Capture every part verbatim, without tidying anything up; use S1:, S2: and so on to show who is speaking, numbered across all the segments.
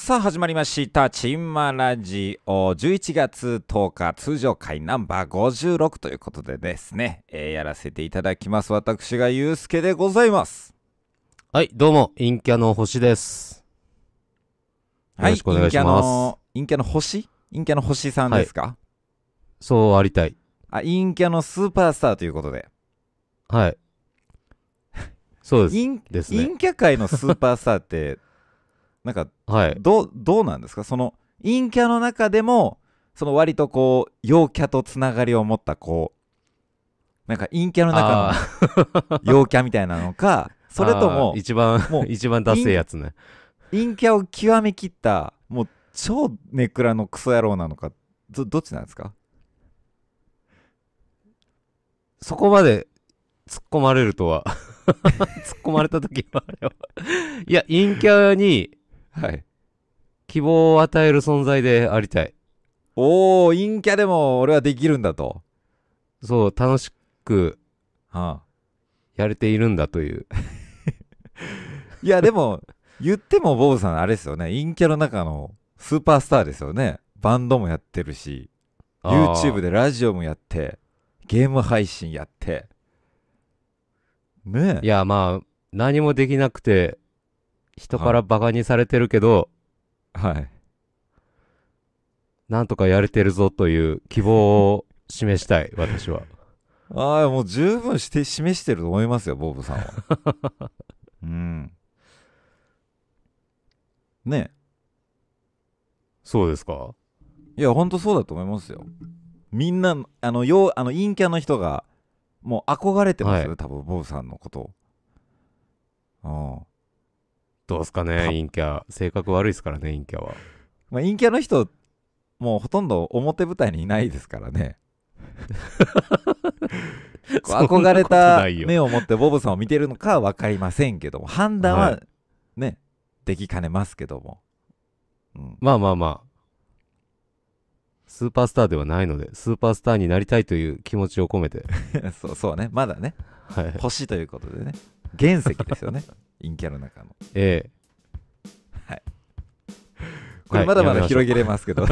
S1: さあ始まりましたチンマラジオじゅういちがつとおか通常回ナンバーごじゅうろくということでですね、えー、やらせていただきます。私がゆうすけでございます。
S2: はい、どうも陰キャの星です。よろしくお願いします。
S1: はい、陰キャの星陰キャの星さんですか？はい、
S2: そうありたい。
S1: あ、陰キャのスーパースターということで、
S2: はいそうです
S1: 陰
S2: ですね。
S1: 陰キャ界のスーパースターってなんか、
S2: はい、
S1: ど, どうなんですか？その陰キャの中でもその割とこう陽キャとつながりを持ったこうなんか陰キャの中の陽キャみたいなのかそれとも
S2: 一番もう一番ダセえやつね。
S1: 陰キャを極めきったもう超ネクラのクソ野郎なのか ど, どっちなんですか？
S2: そこまで突っ込まれるとは突っ込まれた時はあれはいや陰キャに
S1: はい、
S2: 希望を与える存在でありたい。
S1: おー、陰キャでも俺はできるんだと。
S2: そう楽しく
S1: はあ、
S2: やれているんだという
S1: いやでも言ってもボブさんあれですよね、陰キャの中のスーパースターですよね。バンドもやってるし YouTube でラジオもやってゲーム配信やってねえ。
S2: いやまあ何もできなくて人からバカにされてるけど、
S1: はい、はい、
S2: なんとかやれてるぞという希望を示したい私は。
S1: ああもう十分して示してると思いますよボブさんはうんねえ。
S2: そうですか？
S1: いやほんとそうだと思いますよ。みんなあのよあの陰キャの人がもう憧れてますよ、はい、多分ボブさんのことを。ああ
S2: どうすかね陰キャ。性格悪いですからね陰キャは。
S1: まあ、陰キャの人もうほとんど表舞台にいないですからね憧れた目を持ってボブさんを見てるのかは分かりませんけども判断はね、はい、できかねますけども、
S2: うん、まあまあまあスーパースターではないのでスーパースターになりたいという気持ちを込めて
S1: そうそうねまだね、
S2: はい、
S1: 星ということでね原石ですよね陰キャの中の。
S2: ええ
S1: はいこれまだまだ広げれますけど、はい、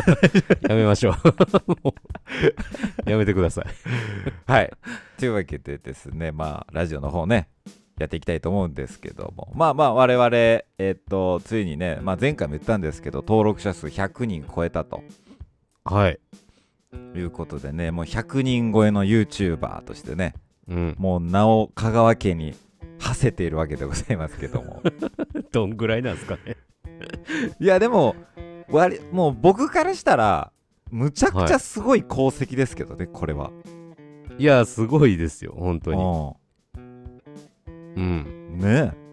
S2: やめましょうもうやめてください
S1: はいというわけでですね、まあラジオの方ねやっていきたいと思うんですけども、まあまあ我々えー、っとついにね、まあ、前回も言ったんですけど登録者数ひゃくにん超えたと
S2: はい
S1: いうことでね、もうひゃくにん超えの YouTuber としてね、
S2: うん、
S1: もう名を香川家に馳せているわけでございますけども
S2: どんぐらいなんですかね
S1: いやでも割もう僕からしたらむちゃくちゃすごい功績ですけどね、はい、これはい
S2: やすごいですよ本当に。うん
S1: ねえ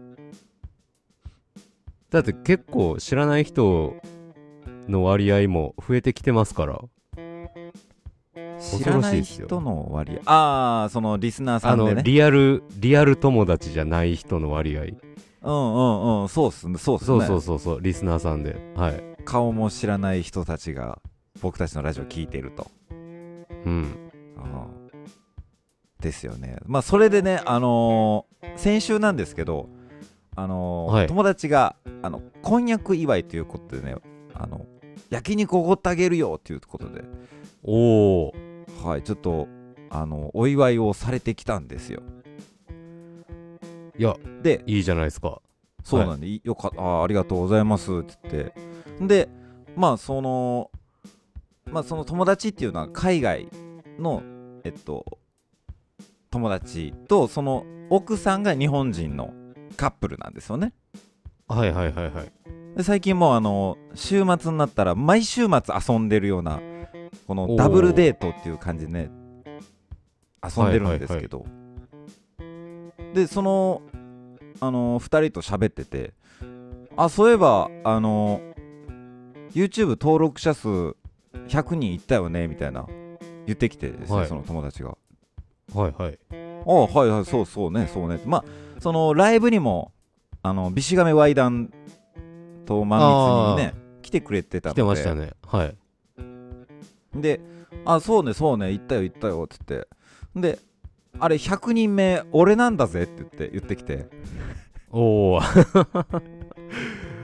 S2: だって結構知らない人の割合も増えてきてますから。
S1: 知らない人の割合、ああそのリスナーさんでね、
S2: あのリアルリアル友達じゃない人の割合、
S1: うんうんうんそうっすねそうっすね
S2: そうそうそうそうリスナーさんで、はい、
S1: 顔も知らない人たちが僕たちのラジオ聞いていると。
S2: うん
S1: あですよね。まあそれでねあのー、先週なんですけどあのーはい、友達があの婚約祝いということでねあの焼肉おごってあげるよということで
S2: おお
S1: はいちょっとあのお祝いをされてきたんですよ。
S2: いや
S1: で
S2: いいじゃないですか。
S1: そうなんで、はい、よかったあありがとうございますって言ってでまあそのまあその友達っていうのは海外のえっと友達とその奥さんが日本人のカップルなんですよね。
S2: はいはいはいはい。
S1: で最近もうあの週末になったら毎週末遊んでるようなこのダブルデートっていう感じでね遊んでるんですけど、はいはいはい、でそのあのふたりと喋っててあそういえばあの YouTube 登録者数ひゃくにんいったよねみたいな言ってきてですね、はい、その友達が
S2: はいはい
S1: あはいはいそうそうねそうねまあそのライブにもあのビシガメワイダンと満密にね来てくれてたので
S2: 来てましたねはい
S1: であそうねそうね行ったよ行ったよって言ってであれひゃくにんめ俺なんだぜって言って言ってきて
S2: おお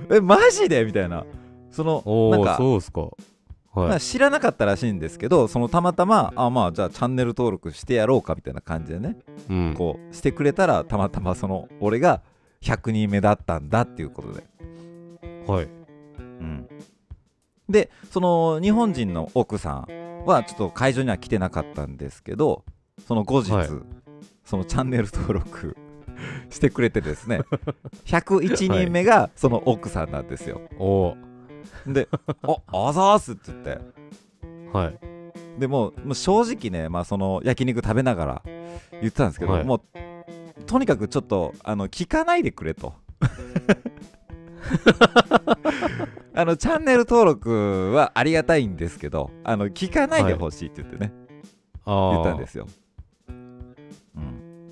S1: えマジでみたいな、その
S2: おー、
S1: なんか
S2: そうっすか。
S1: まあ、
S2: はい。
S1: 知らなかったらしいんですけど、そのたまたまあまあじゃあチャンネル登録してやろうかみたいな感じでね、
S2: うん。
S1: こうしてくれたら、たまたまその俺がひゃくにんめだったんだっていうことで、
S2: はい。
S1: うん、でその日本人の奥さんはちょっと会場には来てなかったんですけど、その後日、
S2: はい
S1: そのチャンネル登録してくれてですねひゃくいちにんめがその奥さんなんですよ。
S2: おー。
S1: で「ああざーす」って言って、
S2: はい。
S1: でもうもう正直ね、まあ、その焼肉食べながら言ってたんですけど、
S2: はい
S1: もうとにかくちょっとあの聞かないでくれとあのチャンネル登録はありがたいんですけど、あの聞かないでほしいって言ってね、
S2: あ
S1: 言ったんですよ、うん、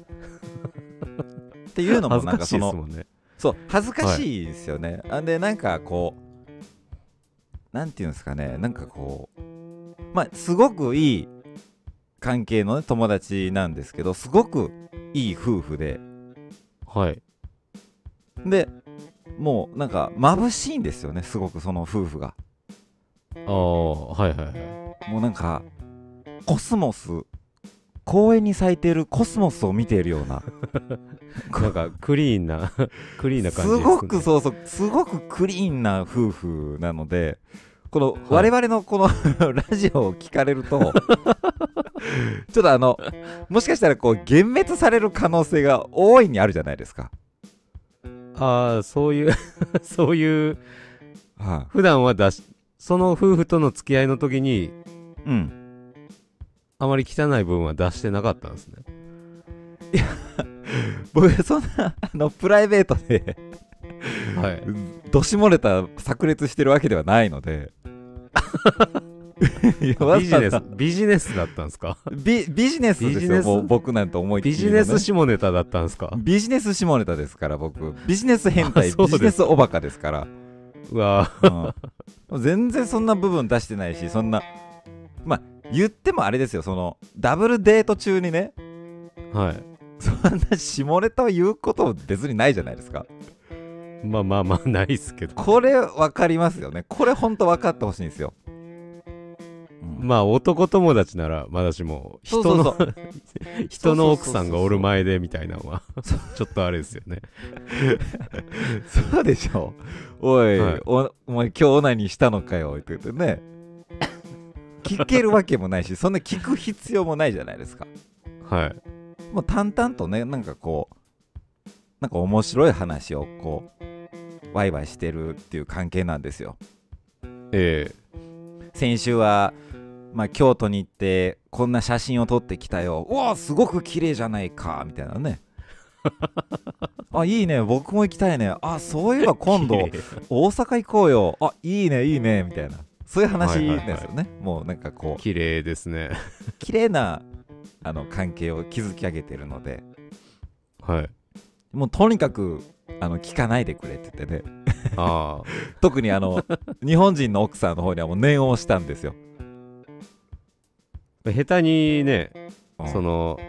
S1: っていうのもなんかその
S2: 恥ずかしいですもんね。
S1: そう恥ずかしいですよね、あんでなんかこうなんていうんですかね、なんかこうまあすごくいい関係の、ね、友達なんですけど、すごくいい夫婦で、
S2: はい。
S1: でもうなんか眩しいんですよね、すごくその夫婦が。
S2: ああ、はいはいはい。
S1: もうなんかコスモス、公園に咲いているコスモスを見ているような
S2: なんかクリーンなクリーンな感じですね。
S1: すごくそうそうすごくクリーンな夫婦なので、この
S2: はい
S1: 我々のこのラジオを聞かれるとちょっとあのもしかしたらこう幻滅される可能性が大いにあるじゃないですか。
S2: ああ、そういうそういう、
S1: は
S2: 普段は出し、その夫婦との付き合いの時に、
S1: い、うん
S2: あまり汚い部分は出してなかったんですね。
S1: 僕そんなあのプライベートで
S2: はい。
S1: どしもれた炸裂してるわけではないのでいや
S2: ビジネス
S1: わざわざ、
S2: ビジネスだったんですか？
S1: ビビジネスです
S2: ビジネス
S1: よ、もう僕なんて思いっき
S2: ビ
S1: りのね、
S2: ジネス下ネタだったんですか？
S1: ビジネス下ネタですから、僕ビジネス変態、
S2: あそうです
S1: ビジネスおバカですから、
S2: うわ
S1: うん、全然そんな部分出してないし、そんなまあ言ってもあれですよ、そのダブルデート中にね、
S2: はい。
S1: そんな下ネタを言うこと別にないじゃないですか。
S2: まあまあまあ、ないっすけど。
S1: これ分かりますよね、これほんと分かってほしいんですよ、うん、
S2: まあ、男友達ならまだしも、人の
S1: そうそうそう
S2: 人の奥さんがおる前でみたいなのは、ちょっとあれですよね。
S1: そうでしょ、おい、
S2: はい
S1: おお前今日オナニーしたのかよって言ってね、聞けるわけもないし、そんな聞く必要もないじゃないですか。
S2: はい。
S1: もう淡々とね、なんかこうなんか面白い話をこうワイワイしてるっていう関係なんですよ。
S2: え
S1: 先週は、まあ、京都に行ってこんな写真を撮ってきたよ、うわすごく綺麗じゃないかみたいなねあいいね、僕も行きたいね、あそういえば
S2: え
S1: 今度
S2: 綺麗
S1: 大阪行こうよ、あいいねいいねみたいな、そういう話
S2: はいはいはい
S1: ですよね、もうなんかこう
S2: 綺麗ですね。
S1: 綺麗なあの関係を築き上げてるので、
S2: はい。
S1: もうとにかくあの聞かないでくれって言ってね
S2: あ
S1: 特にあの日本人の奥さんの方にはもう念を押したんですよ。
S2: あ。下手にね、
S1: うん
S2: その、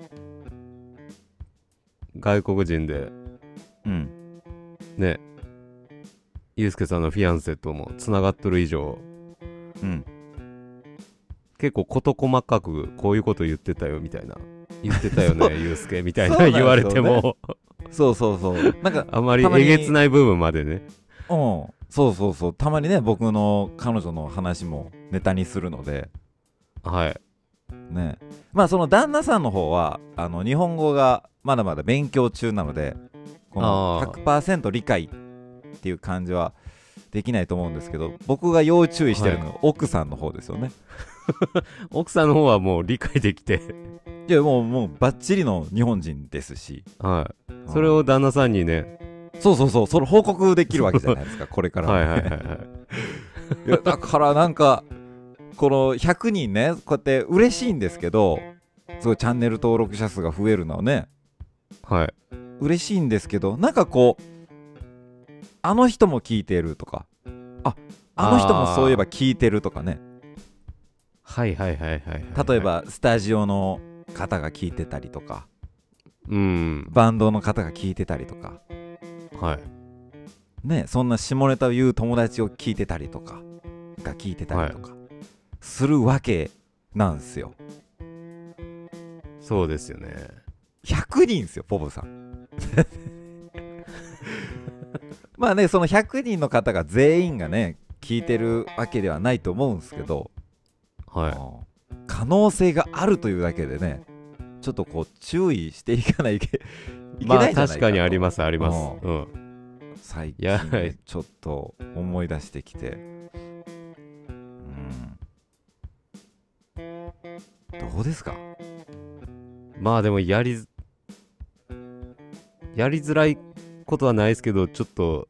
S2: 外国人で、
S1: うん
S2: ね、ゆうすけさんのフィアンセともつながっとる以上、
S1: うん
S2: 結構事細かくこういうこと言ってたよみたいな、言ってたよ
S1: そう
S2: ねゆうすけみたい
S1: そうなんですよね
S2: な言われても
S1: そうそうそうなんか
S2: あまり
S1: たまに
S2: えげつない部分までね。
S1: うんそうそうそう、たまにね僕の彼女の話もネタにするので
S2: はい
S1: ね、まあその旦那さんの方はあの日本語がまだまだ勉強中なので、この
S2: あー
S1: ひゃくパーセント 理解っていう感じはできないと思うんですけど、僕が要注意してるのは奥さんの方ですよね。
S2: 奥さんの方はもう理解できて
S1: いやもうもうバッチリの日本人ですし、
S2: はいそれを旦那さんにね、
S1: そうそうそう、それ報告できるわけじゃないですかこれから、
S2: はいはいはいはい
S1: いやだからなんかこのひゃくにんねこうやって嬉しいんですけど、すごいチャンネル登録者数が増えるのはね
S2: はい
S1: 嬉しいんですけど、なんかこうあの人も聞いてるとか、ああの人もそういえば聞いてるとかね、
S2: はいはいはいはいはい
S1: 例えばスタジオの方が聞いてたりとか、
S2: うん
S1: バンドの方が聞いてたりとか、
S2: はい
S1: ね、そんな下ネタを言う友達を聞いてたりとかが聞いてたりとかするわけなんですよ。
S2: そうですよね。
S1: ひゃくにんですよボブさんまあね、そのひゃくにんの方が全員がね聞いてるわけではないと思うんですけど、
S2: は
S1: 可能性があるというだけでね、ちょっとこう注意していかないといけ
S2: い。まあ
S1: ないんじゃないかと。
S2: 確かにありますあります。うん。
S1: 最
S2: いや
S1: 近、ね、ちょっと思い出してきて、うん、どうですか。
S2: まあでもやりやりづらいことはないですけど、ちょっと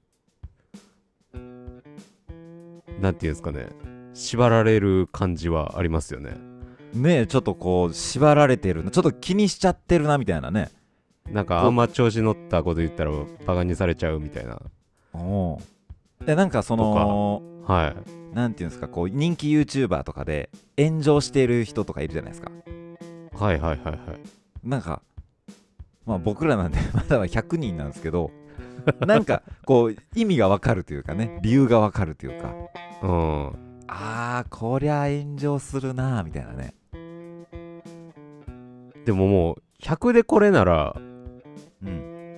S2: なんていうんですかね、縛られる感じはありますよね。
S1: ねえ、ちょっとこう縛られてるな、ちょっと気にしちゃってるなみたいなね。
S2: なんかあんま調子乗ったこと言ったらバカにされちゃうみたいな。
S1: おでなんかその
S2: はい
S1: なんていうんですか、こう人気 YouTuber とかで炎上している人とかいるじゃないですか。
S2: はいはいはいはい。
S1: なんかまあ僕らなんでまだはひゃくにんなんですけどなんかこう意味がわかるというかね、理由がわかるというか、
S2: うん、
S1: あーこりゃ炎上するなーみたいなね。
S2: でももうひゃくでこれなら、
S1: うん、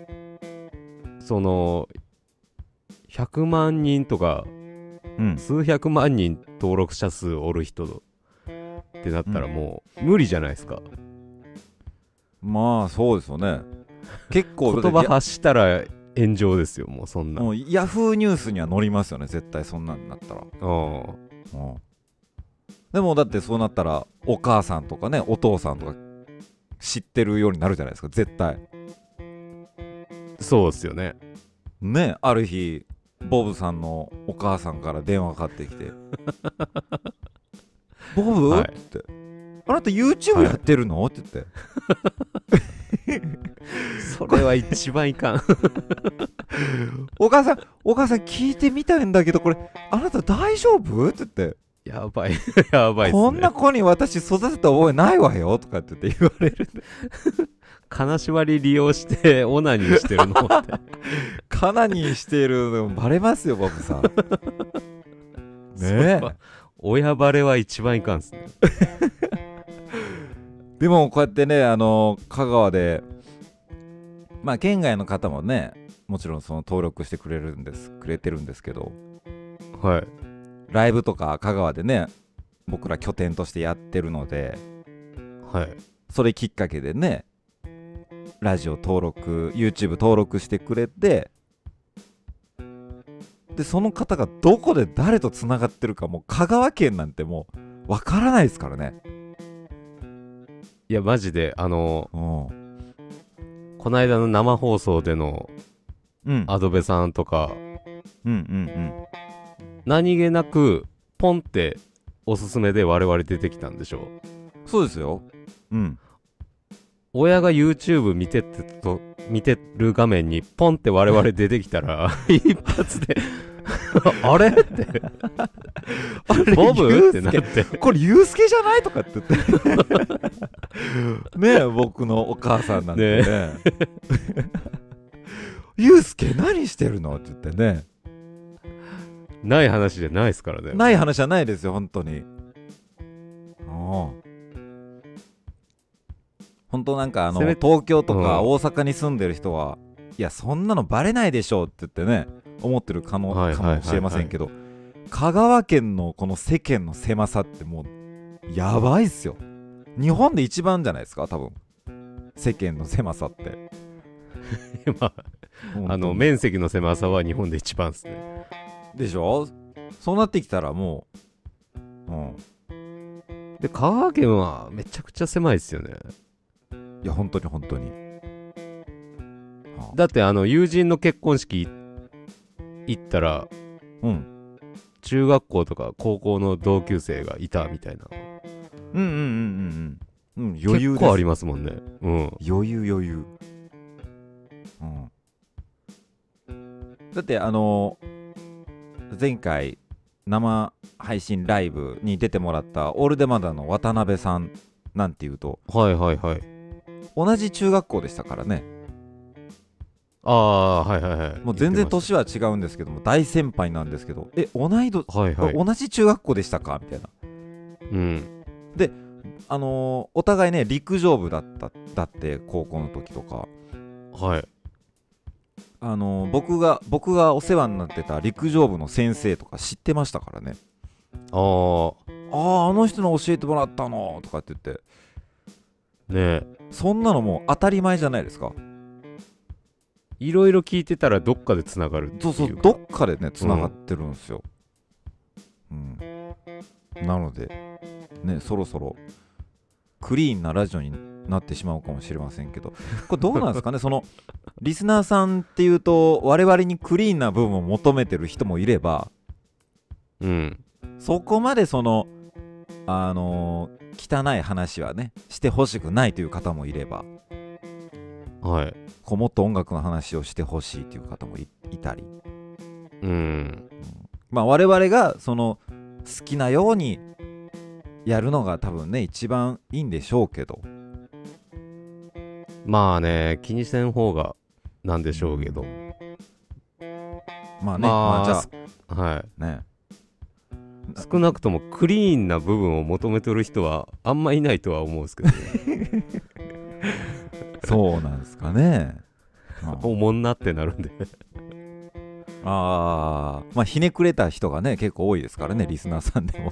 S2: そのひゃくまんにんとか、
S1: うん、
S2: 数百万人登録者数おる人ってなったらもう無理じゃないですか。
S1: まあそうですよね。結構
S2: 言葉発したら炎上ですよ、もうそんな。
S1: もうヤフーニュースには載りますよね、絶対そんなんなったら。
S2: うん。
S1: うん、でもだってそうなったらお母さんとかね、お父さんとか知ってるようになるじゃないですか、絶対。
S2: そうですよね。
S1: ね、ある日ボブさんのお母さんから電話かかってきてボブ、はい、ってあなた YouTube やってるの、はい、って言って
S2: それは一番いかん
S1: お母さんお母さん聞いてみたいんだけどこれあなた大丈夫って言って、
S2: やばいやばいっすね、
S1: こんな子に私育てた覚えないわよとかって言って言われるんで
S2: 金縛り利用してオナニーしてるのって
S1: カナニーしているのバレますよボブさんねえ、
S2: 親バレは一番いかんっすね
S1: でもこうやってね、あの香川でまあ県外の方もねもちろんその登録してくれるんですくれてるんですけど、
S2: はい、
S1: ライブとか香川でね僕ら拠点としてやってるので、
S2: はい、
S1: それきっかけでねラジオ登録 YouTube 登録してくれて、でその方がどこで誰とつながってるかもう香川県なんてもうわからないですからね。
S2: いやマジであの、
S1: うん、
S2: この間の生放送でのアドベさんとか、
S1: うんうんうん、
S2: 何気なくポンっておすすめで我々出てきたんでしょ。
S1: そうですよ。うん。
S2: 親が YouTube 見てってと見てる画面にポンって我々出てきたら一発であれってボブってなって
S1: これユースケじゃないとかって言ってねえ僕のお母さんなんてねねユースケ何してるのって言ってね、
S2: ない話じゃないですからね。
S1: ない話じゃないですよ本当に。ああ本当なんかあの東京とか大阪に住んでる人は、うん、いやそんなのバレないでしょうって言ってね思ってる可能かもしれませんけど、香川県のこの世間の狭さってもうやばいっすよ。日本で一番じゃないですか多分世間の狭さって
S2: まああの面積の狭さは日本で一番ですね。
S1: でしょ。そうなってきたらもう、うん、
S2: で香川県はめちゃくちゃ狭いですよね。
S1: いや本当に本当に、
S2: はあ、だってあの友人の結婚式行ったら、
S1: うん、
S2: 中学校とか高校の同級生がいたみたいな。
S1: うんうんうんうんうん、余裕です。
S2: 結構ありますもんね。うん、
S1: 余裕余裕、うん、だってあの前回生配信ライブに出てもらったオールデマダの渡辺さんなんていうと、
S2: はいはいはい、
S1: 同じ中学校でしたからね。
S2: ああ、はいはいはい。
S1: もう全然
S2: 言ってまし
S1: 年は違うんですけども、大先輩なんですけど、え同い年、
S2: た。はいはい。
S1: 同じ中学校でしたかみたいな。
S2: うん。
S1: あのーお互いね陸上部だっただって高校の時とか、
S2: はい。
S1: あのー僕が僕がお世話になってた陸上部の先生とか知ってましたからね。
S2: ああ、
S1: あああの人の教えてもらったのとかって言って、
S2: ねえ。
S1: そんなのもう当たり前じゃないですか。
S2: いろいろ聞いてたらどっかでつながるっていうか。
S1: そうそう、どっかでねつながってるんですよ。うん、なのでね、そろそろクリーンなラジオになってしまうかもしれませんけど、これどうなんですかねそのリスナーさんっていうと我々にクリーンな部分を求めてる人もいれば、
S2: うん。
S1: そこまでそのあのー汚い話はねしてほしくないという方もいれば、
S2: はい。
S1: こうもっと音楽の話をしてほしいという方も い, いたり、
S2: うん。
S1: まあ我々がその好きなようにやるのが多分ね一番いいんでしょうけど、
S2: まあね、気にせん方がなんでしょうけど。
S1: まあね、まあ、
S2: まあ、
S1: じゃ
S2: すはい。
S1: あね、
S2: 少なくともクリーンな部分を求めてる人はあんまいないとは思うんですけどね。
S1: そうなんですかね。あ
S2: おもんなってなるんで。
S1: あー、まあひねくれた人がね結構多いですからね、リスナーさんでも。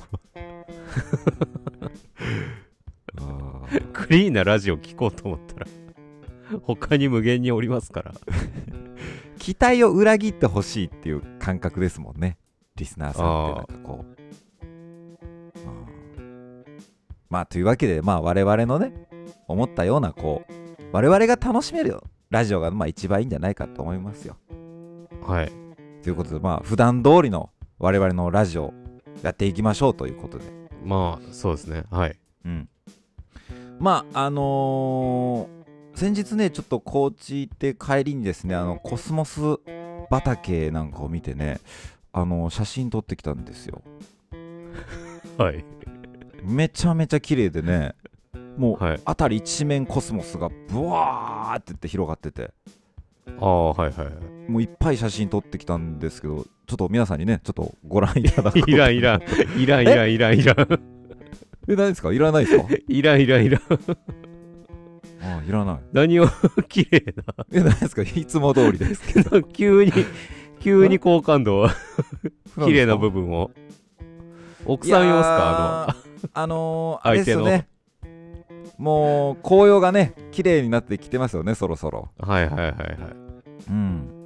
S1: あー
S2: クリーンなラジオ聞こうと思ったら他に無限におりますから。
S1: 期待を裏切ってほしいっていう感覚ですもんね、リスナーさんって。なんかこう、あーまあというわけで、まあ我々のね思ったようなこう我々が楽しめるラジオがまあ一番いいんじゃないかと思いますよ。
S2: はい。
S1: ということで、まあ普段通りの我々のラジオやっていきましょうということで、
S2: まあそうですね。はい。
S1: うん、まああのー先日ねちょっと高知行って帰りにですね、あのコスモス畑なんかを見てね、あの写真撮ってきたんですよ。
S2: はい。
S1: めちゃめちゃ綺麗でね、もう、
S2: はい。
S1: 辺り一面コスモスがブワーってって広がってて、
S2: ああ、はいはいはい。
S1: もういっぱい写真撮ってきたんですけど、ちょっと皆さんにねちょっとご覧いただこうと。
S2: いらんいらん。いらんいらんいらんいらん。
S1: え、何ですか、いらないですか？
S2: いらんいらんいらん。
S1: ああ、いらない。
S2: 何を綺麗な。
S1: え、何ですか、いつも通りですけど。
S2: 急に、急に好感度、綺麗な部
S1: 分。
S2: 分を。奥さん用っすか？
S1: あのあのー、あれですよ
S2: 相
S1: ね。もう紅葉がね綺麗になってきてますよね、そろそろ。
S2: あのはいはいはいはい。
S1: うん。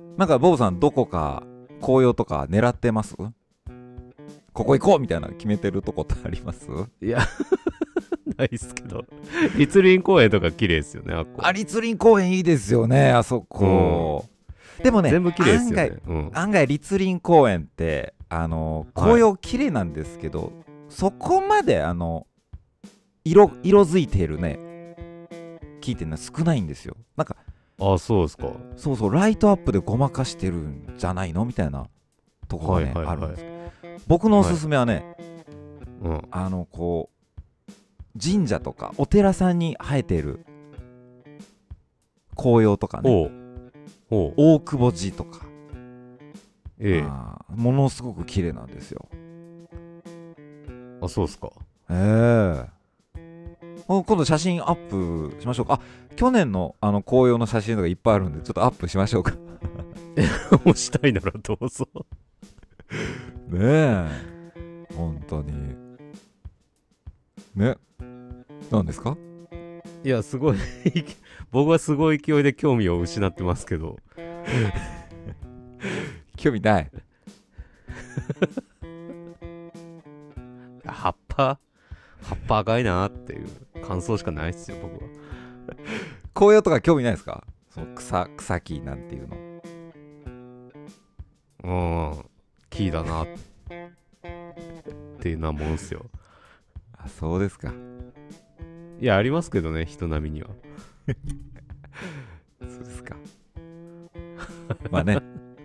S1: なんかボブさんどこか紅葉とか狙ってます？ここ行こうみたいな決めてるとこってあります？
S2: いや、ないっすけど。立林公園とか綺麗ですよね、あっこ。
S1: あ、立林公園いいですよね、あそこ。でもね、
S2: 全部綺麗ですよね。
S1: 案外、
S2: うん。
S1: 案外立林公園ってあの紅葉綺麗なんですけど、そこまであの色色づいているね木っていうのは少ないんですよ。なんか
S2: あ、そうですか。
S1: そうそう、ライトアップでごまかしてるんじゃないのみたいなとこがね、
S2: はいはいはい
S1: あるんです。僕のおすすめはね、
S2: うん。
S1: あのこう神社とかお寺さんに生えてる紅葉とかね、
S2: おう。おう。
S1: 大久保寺とか、
S2: ええ。
S1: あーものすごく綺麗なんですよ。
S2: あ、そうっすか。
S1: ええ今度写真アップしましょうか。あ、去年のあの紅葉の写真とかいっぱいあるんで、ちょっとアップしましょうか。
S2: もうしたいならどうぞ。
S1: ねえ、本当にね。何ですか？
S2: いや、すごい僕はすごい勢いで興味を失ってますけど。
S1: 興味ない。
S2: 葉っぱ葉っぱ赤いなっていう感想しかないっすよ、僕は。
S1: 紅葉とか興味ないですか？その草草木なんていうの。
S2: うん。木だなっていうなもんっすよ。
S1: あ、そうですか。
S2: いや、ありますけどね、人並みには。
S1: そうですか。まあね。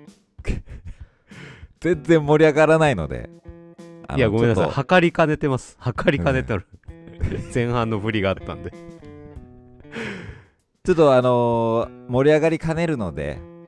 S1: 全然盛り上がらないので。あの
S2: いや、ごめんなさい。
S1: ちょっと
S2: 測りかねてます。測りかねてる。前半の振りがあったんで。
S1: ちょっとあのー盛り上がりかねるので、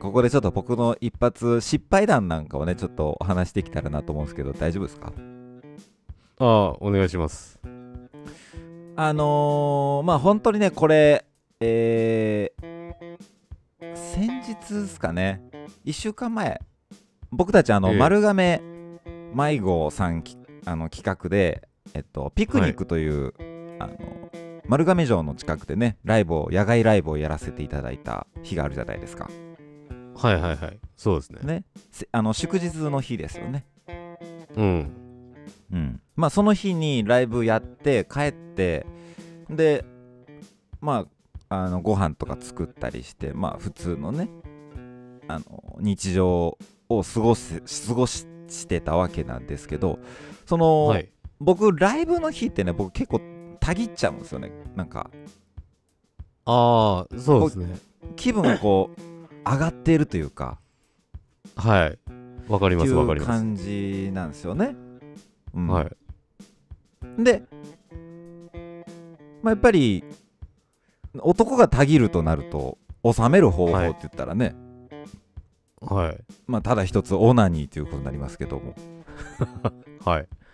S1: ここでちょっと僕の一発失敗談なんかをねちょっとお話しできたらなと思うんですけど、大丈夫ですか？
S2: ああ、お願いします。
S1: あのー、まあ本当にねこれえー、先日ですかね、いっしゅうかんまえ、僕たちあの、
S2: ええ、
S1: 丸亀迷子さんきあの企画で、えっと、ピクニックという、はい、あの丸亀城の近くでねライブを野外ライブをやらせていただいた日があるじゃないですか。
S2: はいはいはい、そうですね。
S1: ね、あの祝日の日ですよね。
S2: うん
S1: うん、まあその日にライブやって帰って、でまああのご飯とか作ったりして、まあ普通のねあの日常を過ごす過ごしてたわけなんですけど、その、はい、僕ライブの日ってね僕結構たぎっちゃうんですよね。なんか
S2: ああ、そうですね。
S1: 気分がこう上がっているというか、
S2: はい、わかりますわかります。
S1: 感じなんですよね。うん、
S2: はい。
S1: で、まあ、やっぱり男がたぎるとなると収める方法って言ったらね、
S2: はい、はい、
S1: まあただ一つオナニーということになりますけども
S2: はい、
S1: うん、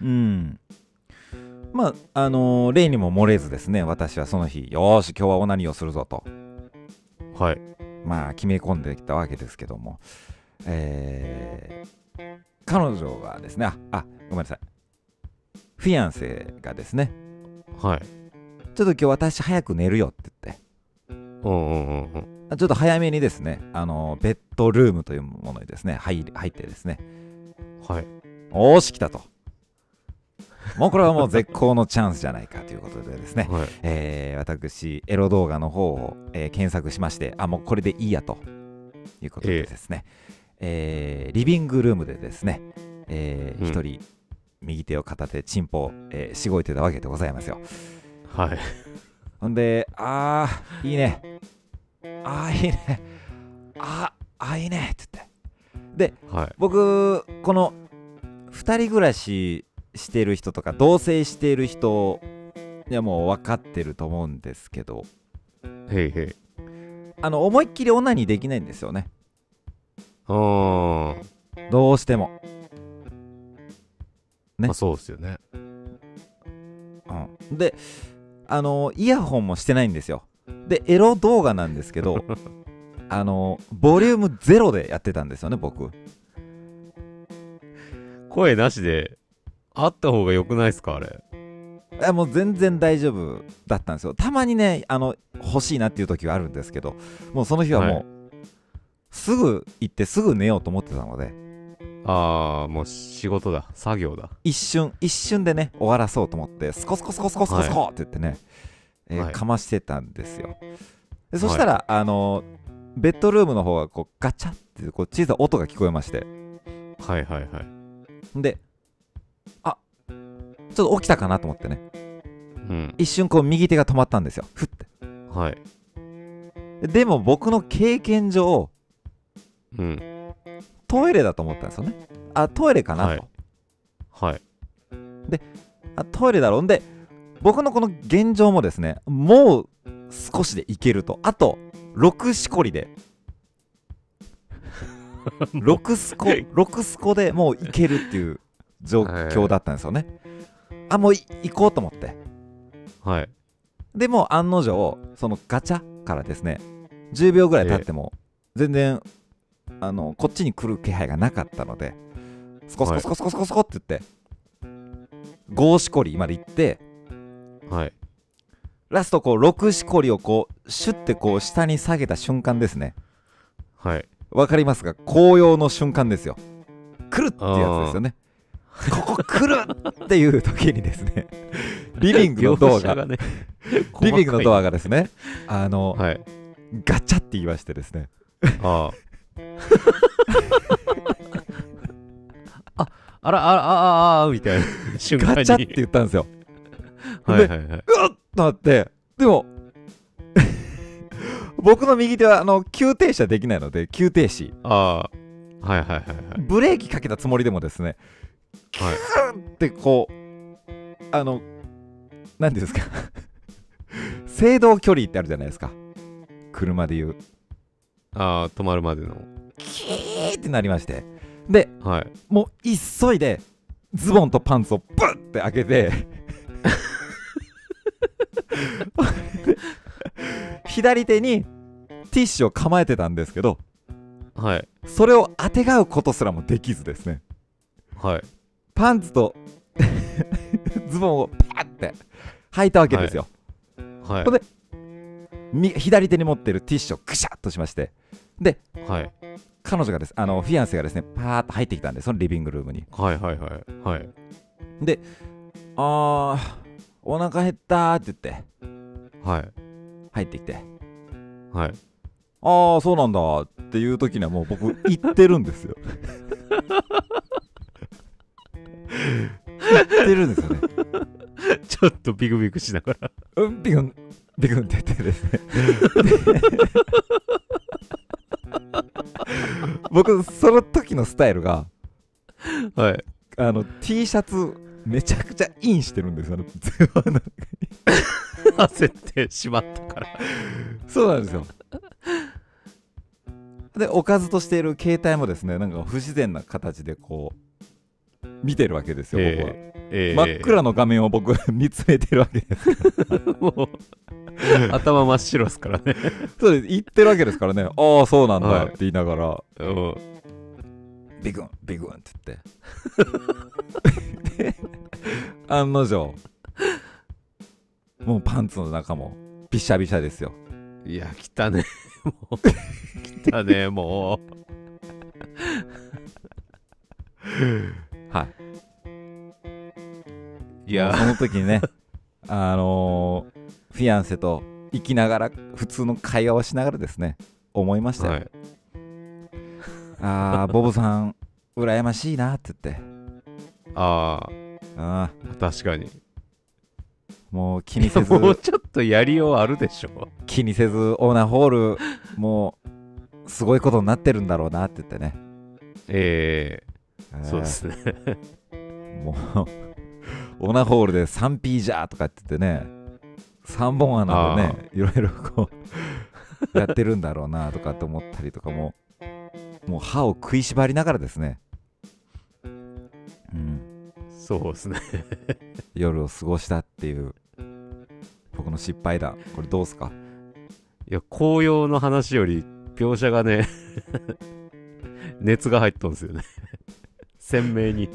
S1: まああのー、例にも漏れずですね、私はその日よーし今日はオナニーをするぞと、
S2: はい、
S1: まあ決め込んできたわけですけども、えー、彼女がですね、ああごめんなさい、フィアンセがですね、
S2: はい、
S1: ちょっと今日私早く寝るよって言って、
S2: うんうんうんうん、
S1: ちょっと早めにですね、あのベッドルームというものにですね入入ってですね、
S2: はい、
S1: おーし来たと、もうこれはもう絶好のチャンスじゃないかということでですね、はい、えー、私エロ動画の方を、えー、検索しまして、あもうこれでいいやということでですね、えーえー、リビングルームでですね、えー、一、うん、人右手を片手チンポを、えー、しごいてたわけでございますよ。
S2: はい。
S1: ほんで、あーいいね、あーいいね、あーあーいいねって言って、で、はい、僕このふたり暮らししてる人とか同棲している人いやもう分かってると思うんですけど、
S2: へいへい、
S1: あの思いっきりオナニーできないんですよね。
S2: あー
S1: どうしても
S2: ね、まあ、そうですよね。
S1: うん、であのイヤホンもしてないんですよ。でエロ動画なんですけどあのボリュームゼロでやってたんですよね僕。
S2: 声なしであった方が良くないですかあれ。
S1: いやもう全然大丈夫だったんですよ。たまにねあの欲しいなっていう時はあるんですけど、もうその日はもう、はい、すぐ行ってすぐ寝ようと思ってたので、
S2: ああもう仕事だ、作業だ、
S1: 一瞬一瞬でね終わらそうと思ってスコスコスコスコスコスコって言ってね、はい、えーはい、かましてたんですよ。でそしたら、はい、あのベッドルームの方がこうガチャってこう小さい音が聞こえまして、
S2: はいはいはい、
S1: であちょっと起きたかなと思ってね、
S2: うん、
S1: 一瞬こう右手が止まったんですよ、ふって、
S2: はい、
S1: でも僕の経験上、
S2: うん、
S1: トイレだと思ったんですよね。あトイレかなと、
S2: はい、はい、
S1: であトイレだろう。んで僕のこの現状もですね、もう少しでいけると、あとろくしこりでろくスコろくスコでもういけるっていう状況だったんですよね。あもう行こうと思って、
S2: はい、
S1: でも案の定そのガチャからですねじゅうびょうぐらい経っても全然あのこっちに来る気配がなかったので、スコスコスコスコスコスコって言ってごしこりまで行って、
S2: はい、
S1: ラストこうろくしこりをこうシュッてこう下に下げた瞬間ですね。
S2: はい、
S1: わかりますか？紅葉の瞬間ですよ。来るってやつですよね。ここ来るっていう時にですねリビングのドアが、ね、リビングのドアがですねあの、はい、ガチャって言いましてですね
S2: あああらあらあああみたいな瞬間に
S1: ガチャって言ったんですよ。
S2: はいはいはい、
S1: うわっとなって、でも僕の右手はあの急停車できないので急停止、
S2: ああはいはいはいはい、
S1: ブレーキかけたつもりでもですね、
S2: はい、
S1: キューってこうあの何ですか制動距離ってあるじゃないですか、車でいう、
S2: ああ止まるまでの
S1: キーってなりまして、で
S2: はい
S1: もう急いでズボンとパンツをブッて開けて左手にティッシュを構えてたんですけど、
S2: はい
S1: それをあてがうことすらもできずですね、
S2: はい
S1: パンツとズボンをパッて履いたわけですよ。
S2: はい
S1: これみ左手に持ってるティッシュをグシャッとしまして、で
S2: はい
S1: 彼女がですあのフィアンセがですねパーッと入ってきたんで、そのリビングルームに。
S2: はいはいはいはい
S1: であーお腹減ったーって言って
S2: はい
S1: 入ってきて、
S2: はい
S1: ああそうなんだっていう時にはもう僕言ってるんですよ言ってるんですよね。
S2: ちょっとビクビクしながら
S1: うんビクンビクンって言ってですね僕その時のスタイルが
S2: はい
S1: あの T シャツめちゃくちゃインしてるんですよ、あのズボンの中に
S2: 焦ってしまったから
S1: そうなんですよ。でおかずとしている携帯もですね、なんか不自然な形でこう見てるわけですよ、僕は、
S2: えーえー、
S1: 真っ暗の画面を僕は見つめてるわけです
S2: もう頭真っ白ですからね
S1: そうです、言ってるわけですからね、ああそうなんだ
S2: はい
S1: って言いながら、
S2: うん
S1: ビグンビグンって言ってで案の定もうパンツの中もびしゃびしゃですよ。
S2: いや来たねもう来たねも
S1: うはい
S2: いや
S1: その時にねあのー、フィアンセと生きながら普通の会話をしながらですね思いましたよ、
S2: はい
S1: あーボブさん羨ましいなって言って、
S2: あ
S1: あ
S2: あ確かに
S1: もう気にせず
S2: もうちょっとやりようあるでしょ。
S1: 気にせずオーナーホールもうすごいことになってるんだろうなって言ってね、
S2: ええ
S1: えー
S2: そうですね
S1: もうオーナーホールで スリーピー じゃーとかって言ってねさんぼん穴でねいろいろこうやってるんだろうなとかって思ったりとかももう歯を食いしばりながらですね、うん、
S2: そうですね
S1: 夜を過ごしたっていう僕の失敗談、これどうすか？
S2: いや紅葉の話より描写がね熱が入っとんですよね鮮明にい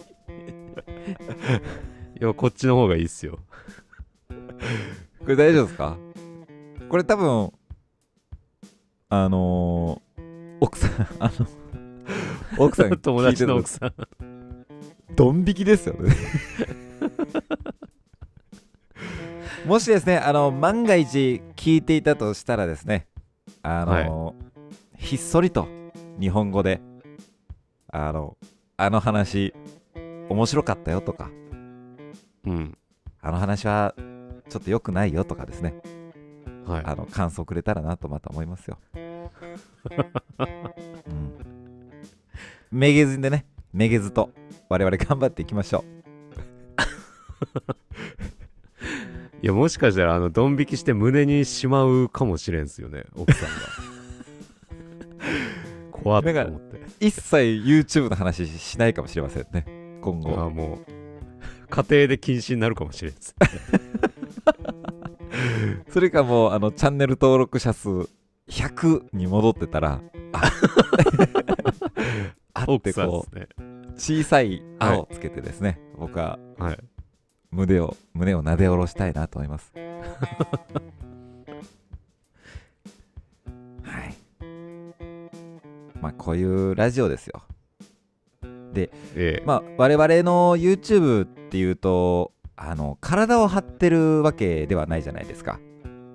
S2: やこっちの方がいいっすよ
S1: これ大丈夫ですか？これ多分あのー、奥さんあの奥さん
S2: 友達の奥さん
S1: ドン引きですよねもしですねあの万が一聞いていたとしたらですねあの、はい、ひっそりと日本語であのあの話面白かったよとか、
S2: うん、
S1: あの話はちょっと良くないよとかですね、
S2: はい、
S1: あの感想くれたらなとまた思いますよ、うん、めげずにでねめげずと我々頑張っていきましょう
S2: いやもしかしたらあのドン引きして胸にしまうかもしれんすよね奥さんが怖っと思って
S1: 一切 YouTube の話しないかもしれませんね今後。
S2: あもう家庭で禁止になるかもしれんす
S1: それかもうあのチャンネル登録者数ひゃくに戻ってたらああってこう、ね、小さい「あ」をつけてですね、はい、僕は、はい、胸を胸をなで下ろしたいなと思いますはいまあこういうラジオですよ。で、ええ、まあ我々の YouTube っていうとあの体を張ってるわけではないじゃないですか。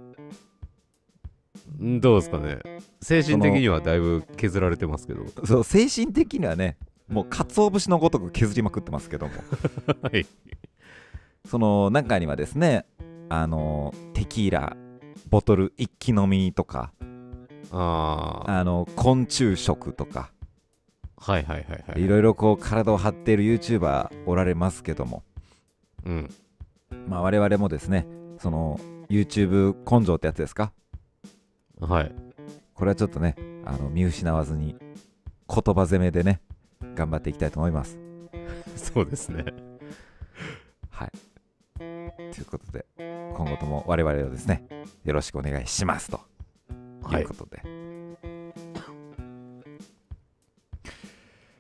S2: どうですかね。精神的にはだいぶ削られてますけど。
S1: そう精神的にはねもう鰹節のごとく削りまくってますけどもはいその中にはですねあのテキーラボトル一気飲みとかああの昆虫食とか
S2: はいはいはいはい
S1: いろいろこう体を張っている YouTuber おられますけども、
S2: うん
S1: まあ我々もですねその YouTube 根性ってやつですか、
S2: はい
S1: これはちょっとねあの見失わずに言葉攻めでね頑張っていきたいと思います。
S2: そうですね。
S1: はいということで今後とも我々をですねよろしくお願いしますということで、はい、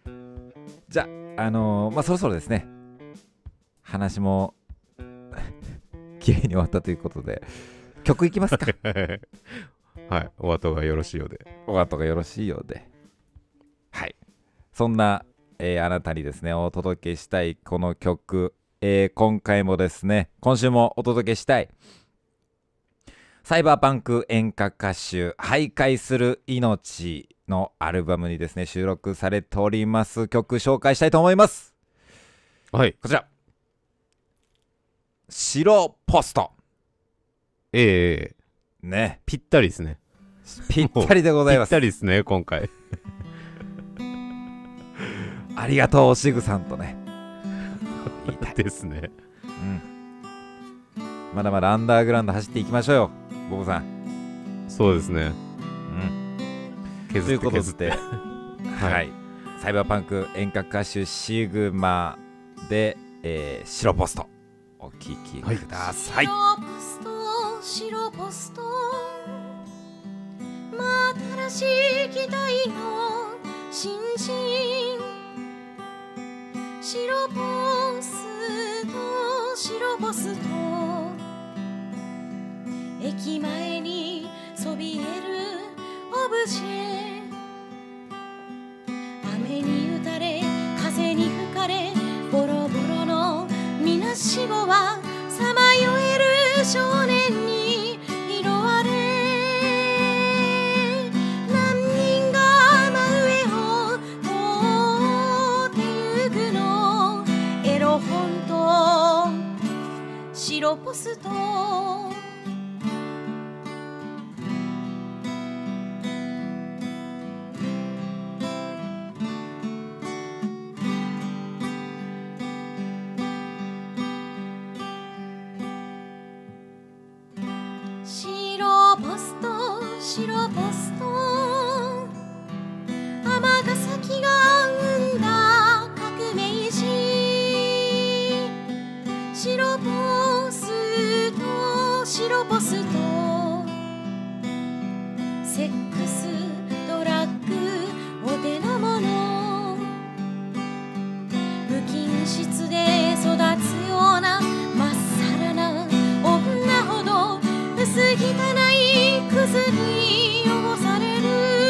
S1: じゃああのー、まあそろそろですね話も綺麗に終わったということで曲いきますか。
S2: はい、お後がよろしいようで。
S1: お後がよろしいようで。はい。そんな、えー、あなたにですね、お届けしたいこの曲、えー、今回もですね、今週もお届けしたい、サイバーパンク演歌歌手、徘徊する命のアルバムにですね、収録されております曲、紹介したいと思います。
S2: はい。
S1: こちら。白ポスト。
S2: ええー。
S1: ね、
S2: ぴったりですね。
S1: ぴったりでございます。
S2: ぴったりですね今回。
S1: ありがとうおしぐさんとね
S2: 言いたいですね。
S1: うん。まだまだアンダーグラウンド走っていきましょうよボブさん。
S2: そうですね。
S1: うん。
S2: 削って削って。
S1: はい、はい。サイバーパンク演歌歌手シグマで、えー、白ポストお聴きください。
S3: 白ポスト白ポスト真新しい機体の新進白ポスト白ポスト駅前にそびえるオブジェ雨に打たれ風に吹かれボロボロのみなしごはさまよえる少年に拾われ何人が真上を通ってゆくのエロ本と白ポスト白ポスト尼崎が生んだ革命児白ポスト白ポストセックスドラッグお手の物無菌室で育つようなまっさらな女ほど薄汚いクズに汚される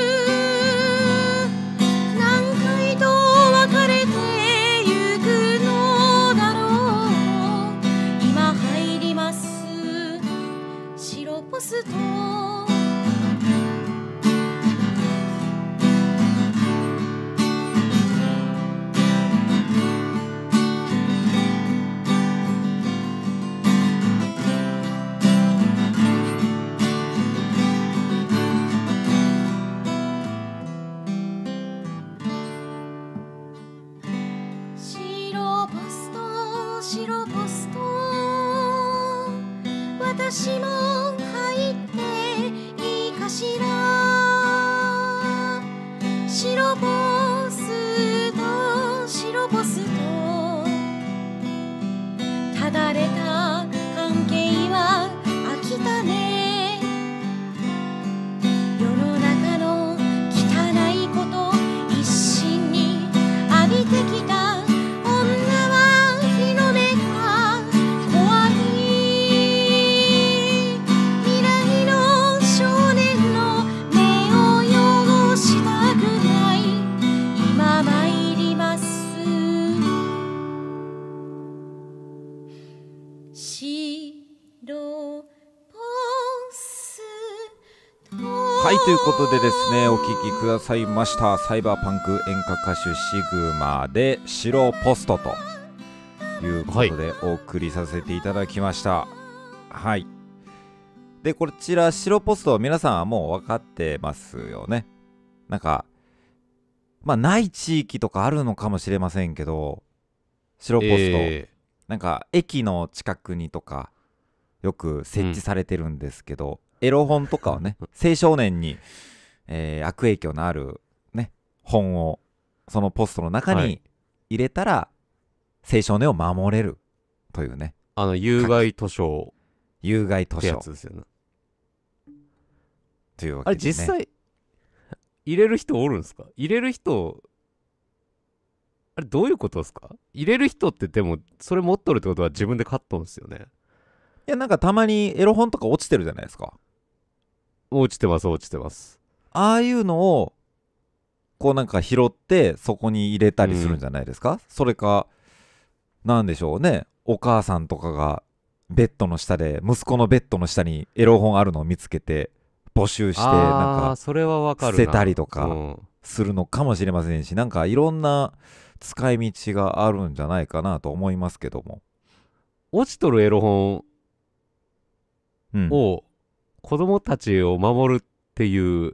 S3: 何回と別れてゆくのだろう今入ります白ポスト私も入っていいかしら白ポスト白ポストただれた関係は飽きたね世の中の汚いこと一心に浴びてきた
S1: はいということでですねお聴きくださいましたサイバーパンク演歌歌手シグマで白ポストということでお送りさせていただきました。はい、はい、でこちら白ポスト皆さんはもう分かってますよね。なんかまあない地域とかあるのかもしれませんけど白ポスト、えー、なんか駅の近くにとかよく設置されてるんですけど、うんエロ本とかはね青少年に、えー、悪影響のある、ね、 本をそのポストの中に
S2: はい
S1: 入れたら、青少年を守れるというね、
S2: あの有害図書
S1: 有害図
S2: ってや
S1: 書
S2: つですよね。
S1: というわ
S2: あれ
S1: けですね。
S2: 実際入れる人おるんですか？入れる人、あれどういうことですか？入れる人ってでもそれ持っとるってことは自分で買っとんですよね。
S1: いや、なんかたまにエロ本とか落ちてるじゃないですか。
S2: 落ちてます落ちてます。
S1: ああいうのをこうなんか拾ってそこに入れたりするんじゃないですか、うん、それかなんでしょうね、お母さんとかがベッドの下で息子のベッドの下にエロ本あるのを見つけて募集してなんか
S2: それはわかる
S1: な捨てたりと
S2: う
S1: か
S2: ん
S1: するのかもしれませんし、なんかいろんな使い道があるんじゃないかなと思いますけども、
S2: 落ちとるエロ本
S1: うん、
S2: を子供たちを守るっていう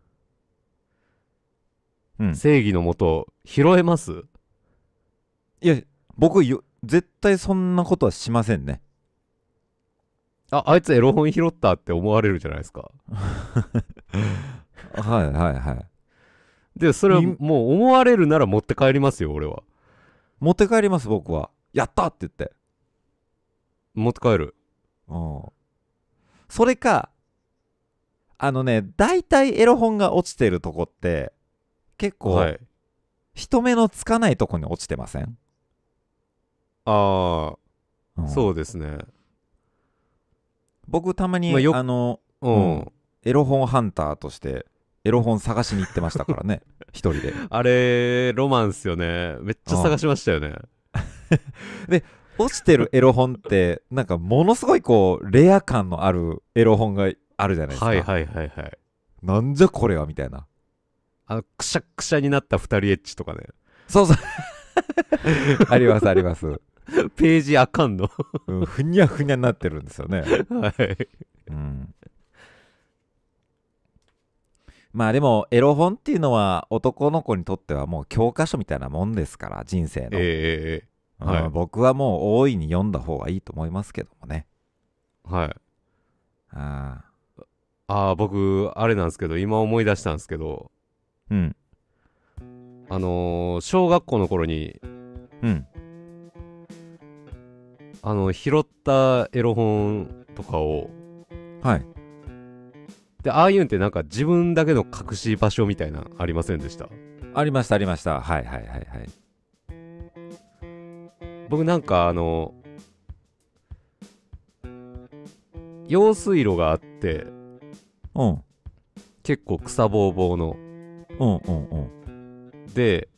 S1: うん、
S2: 正義のもと拾えます？
S1: いや僕よ絶対そんなことはしませんね。
S2: あ、あいつエロ本拾ったって思われるじゃないですか。
S1: はいはいはい。
S2: でそれはもう思われるなら持って帰りますよ俺は。
S1: 持って帰ります僕は。やったって言って
S2: 持って帰る。
S1: うん。それかあのね、大体エロ本が落ちてるとこって結構、
S2: はい、
S1: 人目のつかないとこに落ちてません？
S2: ああ、
S1: うん、
S2: そうですね。
S1: 僕たまに、
S2: まあ、よ
S1: あの、
S2: うん、
S1: うん、エロ本ハンターとしてエロ本探しに行ってましたからね一人で。
S2: あれロマンっすよね。めっちゃ探しましたよね。
S1: で落ちてるエロ本ってなんかものすごいこうレア感のあるエロ本があるじゃないですか。
S2: はいはいはいはい。
S1: なんじゃこれはみたいな。
S2: あのくしゃくしゃになった二人エッチとかね。
S1: そうそうありますあります。
S2: ページあかんの、
S1: うん、ふにゃふにゃになってるんですよね。
S2: はい、
S1: うん、まあでもエロ本っていうのは男の子にとってはもう教科書みたいなもんですから人生の、
S2: えー
S1: うん、
S2: はい、
S1: 僕はもう大いに読んだ方がいいと思いますけどもね。
S2: はい。
S1: あ
S2: あー僕あれなんですけど今思い出したんですけど、
S1: うん
S2: あのー、小学校の頃に
S1: うん
S2: あの拾ったエロ本とかを、
S1: はい
S2: でああいうんってなんか自分だけの隠し場所みたいなありませんでした？
S1: ありましたありました。はいはいはいはい。
S2: 僕なんかあの用水路があって
S1: うん
S2: 結構草ぼうぼうの
S1: うんうんうん
S2: で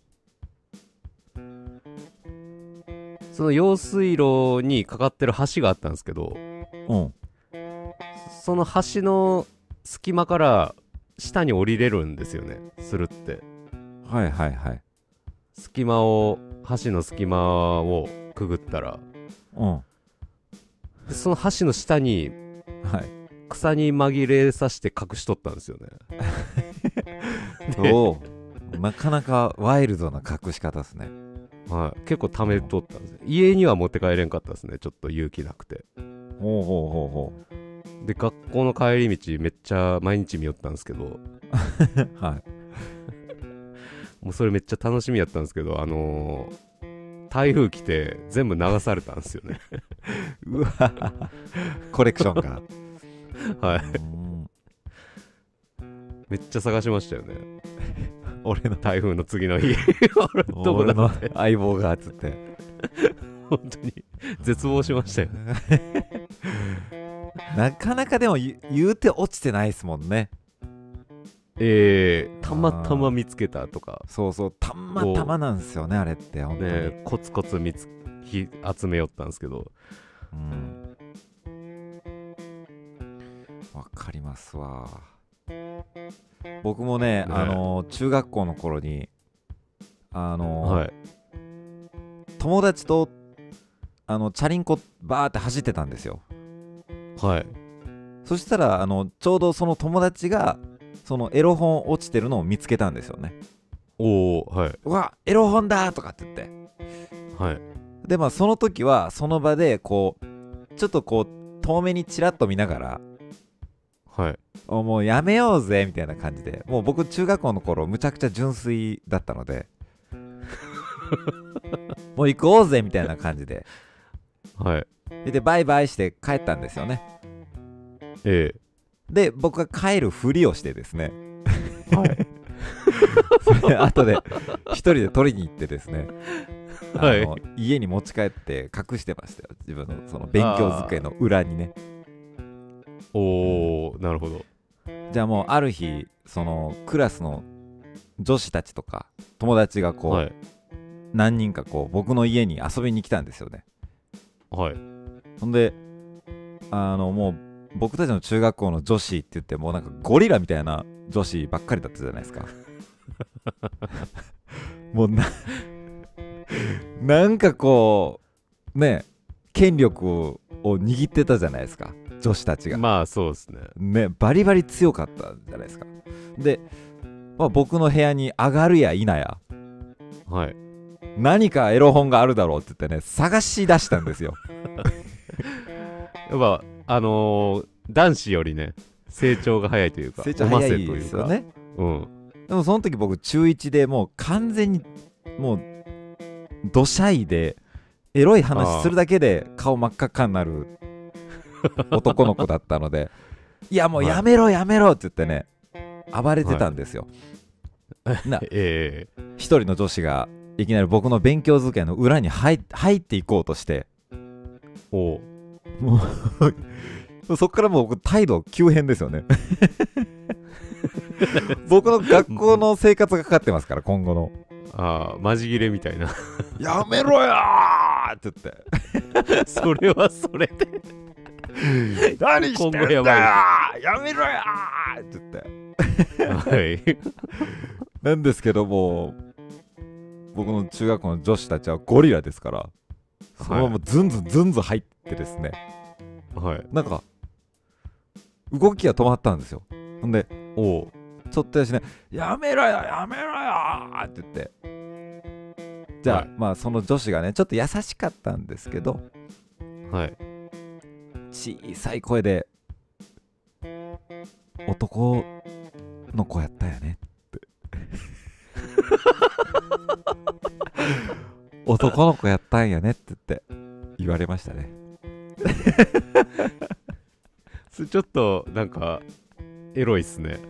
S2: その用水路にかかってる橋があったんですけど、
S1: うん
S2: その橋の隙間から下に降りれるんですよね。するって
S1: はいはいはい。
S2: 隙間を橋の隙間をくぐったら、
S1: うん
S2: でその橋の下に
S1: はい
S2: 草に紛れさせて隠しとったんですよね。
S1: おおなかなかワイルドな隠し方ですね。
S2: はい、結構貯めとったんですよ。家には持って帰れんかったですね。ちょっと勇気なくて。
S1: ほうほうほうほ
S2: で学校の帰り道めっちゃ毎日見よったんですけど
S1: うはい
S2: もうそれめっちゃ楽しみやったんですけど、あのー、台風来て全部流されたんですよね。
S1: うわコレクションが
S2: はい
S1: うん
S2: めっちゃ探しましたよね。
S1: 俺の
S2: 台風の次の日俺どこだ
S1: 俺の
S2: って
S1: 相棒がっつって
S2: 本当に絶望しましたよね。
S1: なかなかでも言言うて落ちてないですもんね。
S2: えー、たまたま見つけたとか
S1: そうそうたまたまなんですよねあれって本当に、
S2: ねコツコツ見つひ集めよったんですけど、
S1: うんわかりますわ。僕もね、
S2: ね
S1: あの中学校の頃にあの、
S2: はい
S1: 友達とあのチャリンコバーって走ってたんですよ。
S2: はい
S1: そしたらあのちょうどその友達がそのエロ本落ちてるのを見つけたんですよね。
S2: おおはい、
S1: うわエロ本だとかって言って
S2: はい、
S1: でまあその時はその場でこうちょっとこう遠目にチラッと見ながら
S2: はい
S1: もうやめようぜみたいな感じで、もう僕中学校の頃むちゃくちゃ純粋だったのでもう行こうぜみたいな感じで、
S2: はい
S1: でバイバイして帰ったんですよね。
S2: え
S1: で僕が帰るふりをしてですね
S2: えはい
S1: それ後で一人で取りに行ってですね、あの、
S2: はい、
S1: 家に持ち帰って隠してましたよ、自分のその勉強机の裏にね。
S2: おーなるほど。
S1: じゃあもうある日そのクラスの女子たちとか友達がこう、
S2: はい、
S1: 何人かこう僕の家に遊びに来たんですよね。
S2: はい
S1: ほんであのもう僕たちの中学校の女子って言ってもうなんかゴリラみたいな女子ばっかりだったじゃないですかもうななんかこうね権力を握ってたじゃないですか女子たちが。
S2: まあそうですね。
S1: ねバリバリ強かったじゃないですか。で、まあ、僕の部屋に上がるや否や
S2: はい
S1: 何かエロ本があるだろうって言ってね探し出したんですよ
S2: やっぱあのー、男子よりね成長が早いというか
S1: 成長早いですよね。
S2: うん
S1: でもその時僕中いちでもう完全にもうどしゃいでエロい話するだけで顔真っ赤っかになる男の子だったのでいやもうやめろやめろって言ってね暴れてたんですよ、はい、な
S2: ええー、
S1: 一人の女子がいきなり僕の勉強机の裏に入, 入っていこうとして
S2: お
S1: もうそっからもう僕態度急変ですよね僕の学校の生活がかかってますから今後の。
S2: ああマジギレみたいな
S1: やめろよーって言って
S2: それはそれで
S1: 何してんだよ
S2: やば
S1: いやめろよーって言って
S2: はい
S1: なんですけども僕の中学校の女子たちはゴリラですからそのままズンズンズンズン入ってですね、
S2: はい、
S1: なんか動きが止まったんですよ。ほんで
S2: おう
S1: ちょっとやしねやめろよやめろよーって言ってじゃあ、はい、まあその女子がねちょっと優しかったんですけど
S2: はい
S1: 小さい声で男の子やったよねって男の子やったんやねって言って言われましたね
S2: ちょっとなんかエロいっすね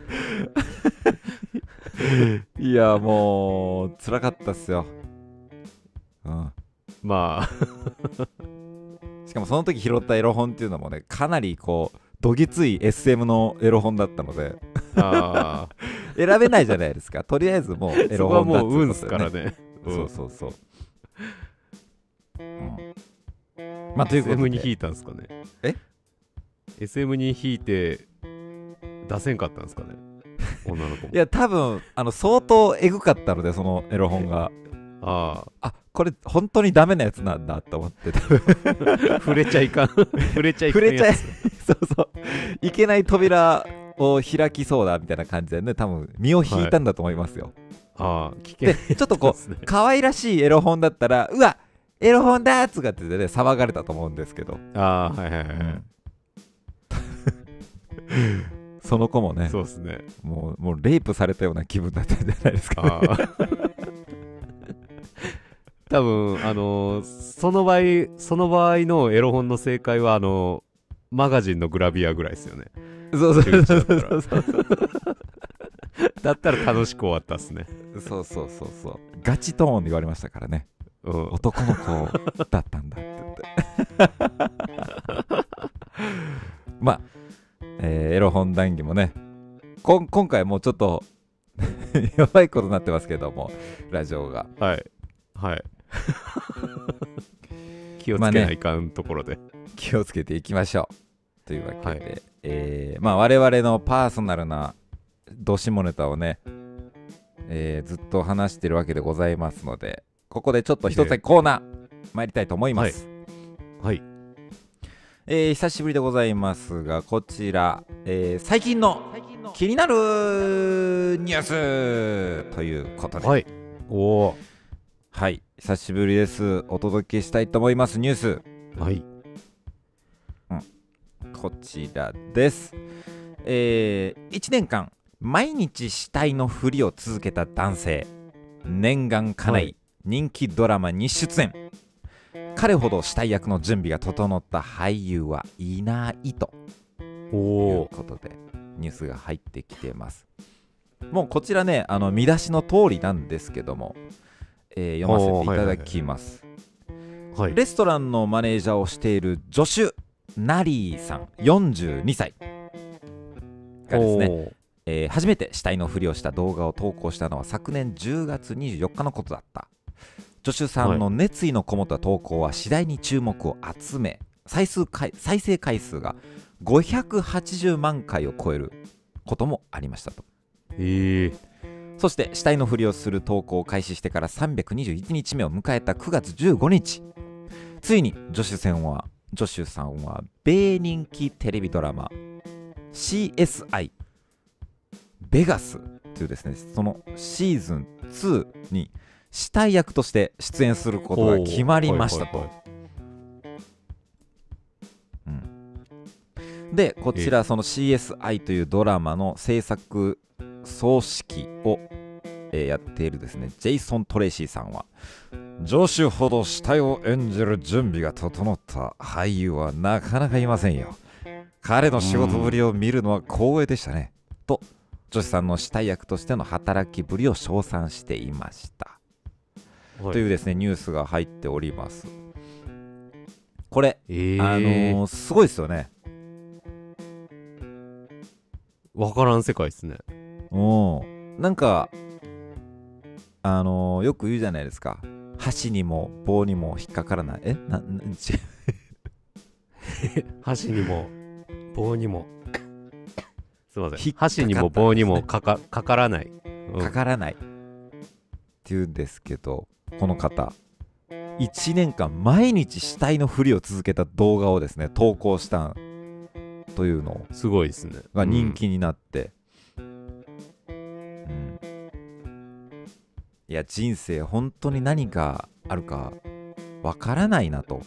S1: いやもう辛かったっすよ、うん、
S2: まあ
S1: しかもその時拾ったエロ本っていうのもねかなりこうどぎつい エスエム のエロ本だったので
S2: あ
S1: 選べないじゃないですか。とりあえずもうエロ本だってことで、ね、
S2: そこはもう運っすからね、
S1: うん、そうそうそう、うん、まあということで
S2: エスエム に引いたんですかね。
S1: え
S2: エスエム に引いて出せんかったんですかね女の子も。
S1: いや多分あの相当エグかったのでそのエロ本が
S2: あ
S1: あこれ本当にダメなやつなんだと思って
S2: 触れちゃいかん触れちゃいかん
S1: 触れちゃいそうそういけない扉を開きそうだみたいな感じでね多分身を引いたんだと思いますよ、
S2: はい、ああ危険
S1: でちょっとこう、ね、可愛らしいエロ本だったらうわエロ本だーっつかってね騒がれたと思うんですけど
S2: ああはいはいはい、
S1: うんその子もね
S2: そうですね
S1: もう、もうレイプされたような気分だったんじゃないですか、ね、
S2: 多分あのー、その場合その場合のエロ本の正解はあのー、マガジンのグラビアぐらいですよね。
S1: そうそうそうそうそう
S2: だったら楽しく終わったっすね。
S1: そうそうそうそうガチトーンで言われましたからね、うん、男の子だったんだって言ってまあえー、エロ本談義もねこん今回もうちょっとやばいことになってますけどもラジオが
S2: はいはい気をつけないかんところで、
S1: まあね、気をつけていきましょうというわけで、
S2: はい、
S1: えー、まあ我々のパーソナルなどしもネタをね、えー、ずっと話してるわけでございますのでここでちょっと一つだけコーナー参りたいと思います。
S2: はい、はい
S1: えー、久しぶりでございますがこちら、えー、最近の気になるニュースということで、
S2: はい、おー
S1: はい久しぶりですお届けしたいと思いますニュース、
S2: はい、
S1: うん、こちらです、 えー、いちねんかん毎日死体のふりを続けた男性、念願かない、
S2: はい、
S1: 人気ドラマに出演。彼ほど死体役の準備が整った俳優はいないという
S2: おー
S1: ことでニュースが入ってきてます。もうこちらね、あの見出しの通りなんですけども、えー読ませていただきます。
S2: はい
S1: レストランのマネージャーをしているジョシュ・ナリーさんよんじゅうにさいがですね、
S2: おー
S1: えー初めて死体のふりをした動画を投稿したのは昨年じゅうがつにじゅうよっかのことだった。ジョシュさんの熱意のこもった投稿は次第に注目を集め、再数回再生回数がごひゃくはちじゅうまんかいを超えることもありましたと。
S2: えー、
S1: そして死体のふりをする投稿を開始してからさんびゃくにじゅういちにちめを迎えたくがつじゅうごにち、ついにジョシュさんはジョシュさんは米人気テレビドラマ シーエスアイ ベガスというですね、そのシーズンツーに死体役として出演することが決まりましたと。でこちらその シーエスアイ というドラマの制作総指揮を、えーやっているですねジェイソン・トレイシーさんは、ジョシュほど死体を演じる準備が整った俳優はなかなかいませんよ。彼の仕事ぶりを見るのは光栄でしたね、とジョシュさんの死体役としての働きぶりを称賛していました、
S2: はい、
S1: というですねニュースが入っております。これ、
S2: えー、
S1: あのー、すごいですよね。
S2: わからん世界ですね。
S1: うんなんかあのー、よく言うじゃないですか、箸にも棒にも引っかからない、えなな違う
S2: 箸にも棒にもすいません、
S1: 引っかかった
S2: 箸にも棒にもかかかからない、うん
S1: かからないっていうんですけど、この方いちねんかん毎日死体のふりを続けた動画をですね投稿したというの
S2: すごいですね。
S1: が人気になって、うんうんいや人生本当に何があるかわからないなと。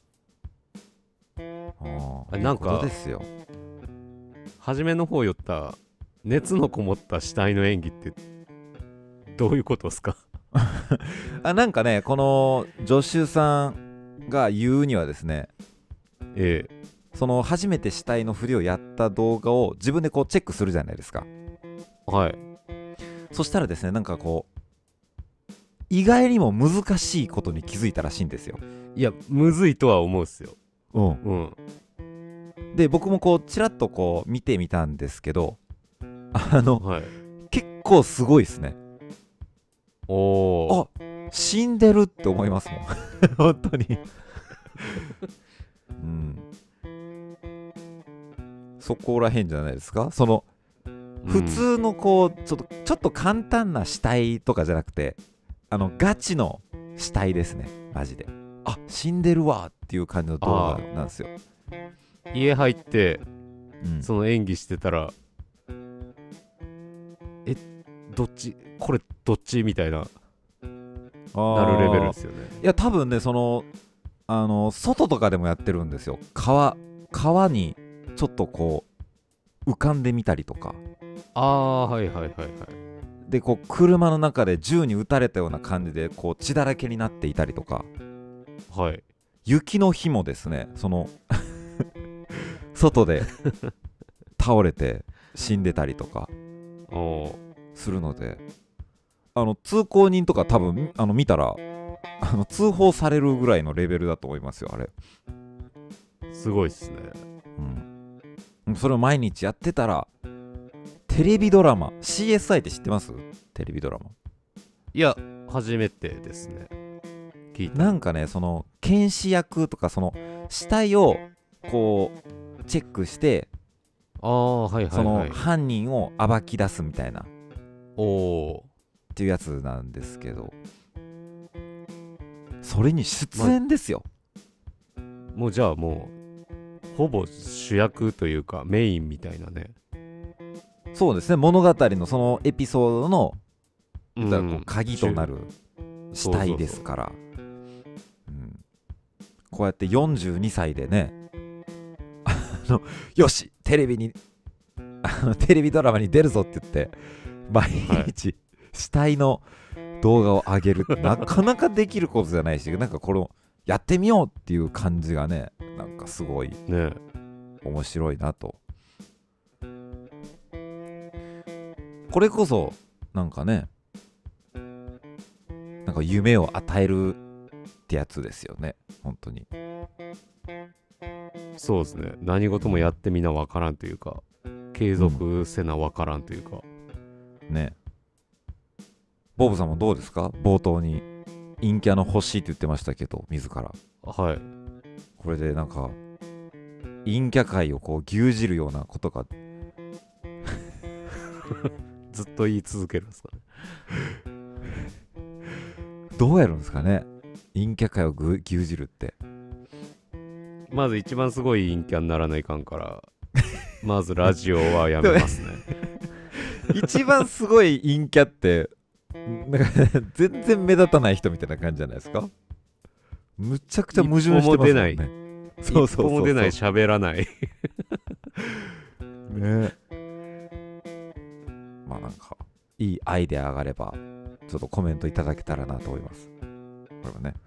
S1: ああ
S2: なんか
S1: いうことですよ。
S2: 初めの方言った熱のこもった死体の演技ってどういうことですか？
S1: あなんかねこのジョシュさんが言うにはですね、
S2: え
S1: その初めて死体のふりをやった動画を自分でこうチェックするじゃないですか。
S2: えはい
S1: そしたらですねなんかこう意外にも難しいことに気づいたらしいんですよ。
S2: いやむずいとは思うっすよ。
S1: うん
S2: うん
S1: で僕もこうちらっとこう見てみたんですけど、あの
S2: はい
S1: 結構すごいですね。
S2: おお
S1: あ死んでるって思いますもん本当にうんそこらへんじゃないですか。その普通のこうちょっとちょっと簡単な死体とかじゃなくて、あのガチの死体ですねマジで。あ死んでるわっていう感じの動画なんですよ。
S2: 家入って
S1: うん
S2: その演技してたらえどっちこれどっちみたいななるレベルですよね。
S1: いや多分ねそのあの外とかでもやってるんですよ。川川にちょっとこう浮かんでみたりとか
S2: ああはいはいはいはい
S1: でこう車の中で銃に撃たれたような感じでこう血だらけになっていたりとか、
S2: はい
S1: 雪の日もですねその外で倒れて死んでたりとか
S2: おー
S1: するので、あの通行人とか多分あの見たらあの通報されるぐらいのレベルだと思いますよあれ。
S2: すごいっすね。
S1: うん、それを毎日やってたらテレビドラマ シーエスアイ って知ってます？テレビドラマ
S2: いや初めてですね聞いた。
S1: なんかねその検視役とかその死体をこうチェックして
S2: ああはいはい
S1: その
S2: はい
S1: 犯人を暴き出すみたいなっ
S2: おお
S1: ていうやつなんですけど、それに出演ですよ、
S2: もうじゃあもうほぼ主役というかメインみたいなね。
S1: そうですね物語のそのエピソードの
S2: うん
S1: だからこう鍵となる死体ですからこうやってよんじゅうにさいでねあのよしテレビにあのテレビドラマに出るぞって言って毎日死体の動画を上げるってなかなかできることじゃないし、なんかこれをやってみようっていう感じがね、なんかすごい
S2: ね
S1: 面白いなと。これこそなんかね、なんか夢を与えるってやつですよね、本当に。
S2: そうですね。何事もやってみなわからんというか、継続せなわからんというか、
S1: うん、ね。ボブさんもどうですか？冒頭に陰キャの欲しいって言ってましたけど、自ら。
S2: はい。
S1: これでなんか陰キャ界をこう牛耳るようなことが
S2: ずっと言い続けるんですかね。
S1: どうやるんですかね、陰キャ界をぐ牛耳るって。
S2: まず一番すごい陰キャにならないかんからまずラジオはやめますね
S1: 一番すごい陰キャってなんか全然目立たない人みたいな感じじゃないですか。むちゃくちゃ矛盾してますもんね。
S2: 一歩も出ない。そうそうそうそう。一歩も出ない、喋らない
S1: ね。まあなんかいいアイデア上がればちょっとコメントいただけたらなと思います。これもね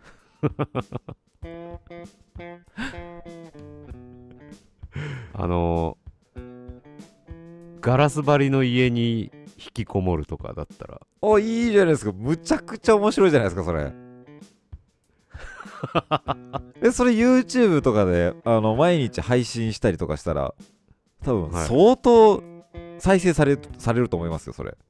S2: あのガラス張りの家に引きこもるとかだったら、
S1: お、いいじゃないですか。むちゃくちゃ面白いじゃないですかそれえ、それ YouTube とかであの毎日配信したりとかしたら多分相当再生される、されると思いますよそれ。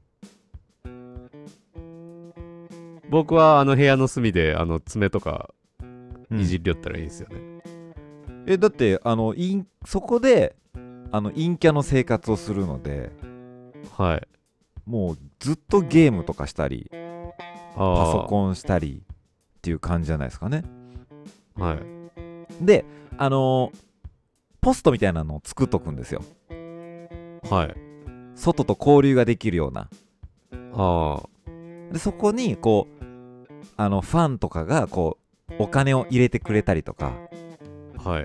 S2: 僕はあの部屋の隅であの爪とかいじりよったらいいですよね、うん、
S1: え、だってあの陰そこであの陰キャの生活をするので、
S2: はい、
S1: もうずっとゲームとかしたりパソコンしたりっていう感じじゃないですかね。
S2: はい。
S1: で、あのー、ポストみたいなのを作っとくんですよ。
S2: はい。
S1: 外と交流ができるような。
S2: ああ。
S1: でそこにこうあのファンとかがこうお金を入れてくれたりとか、
S2: はい。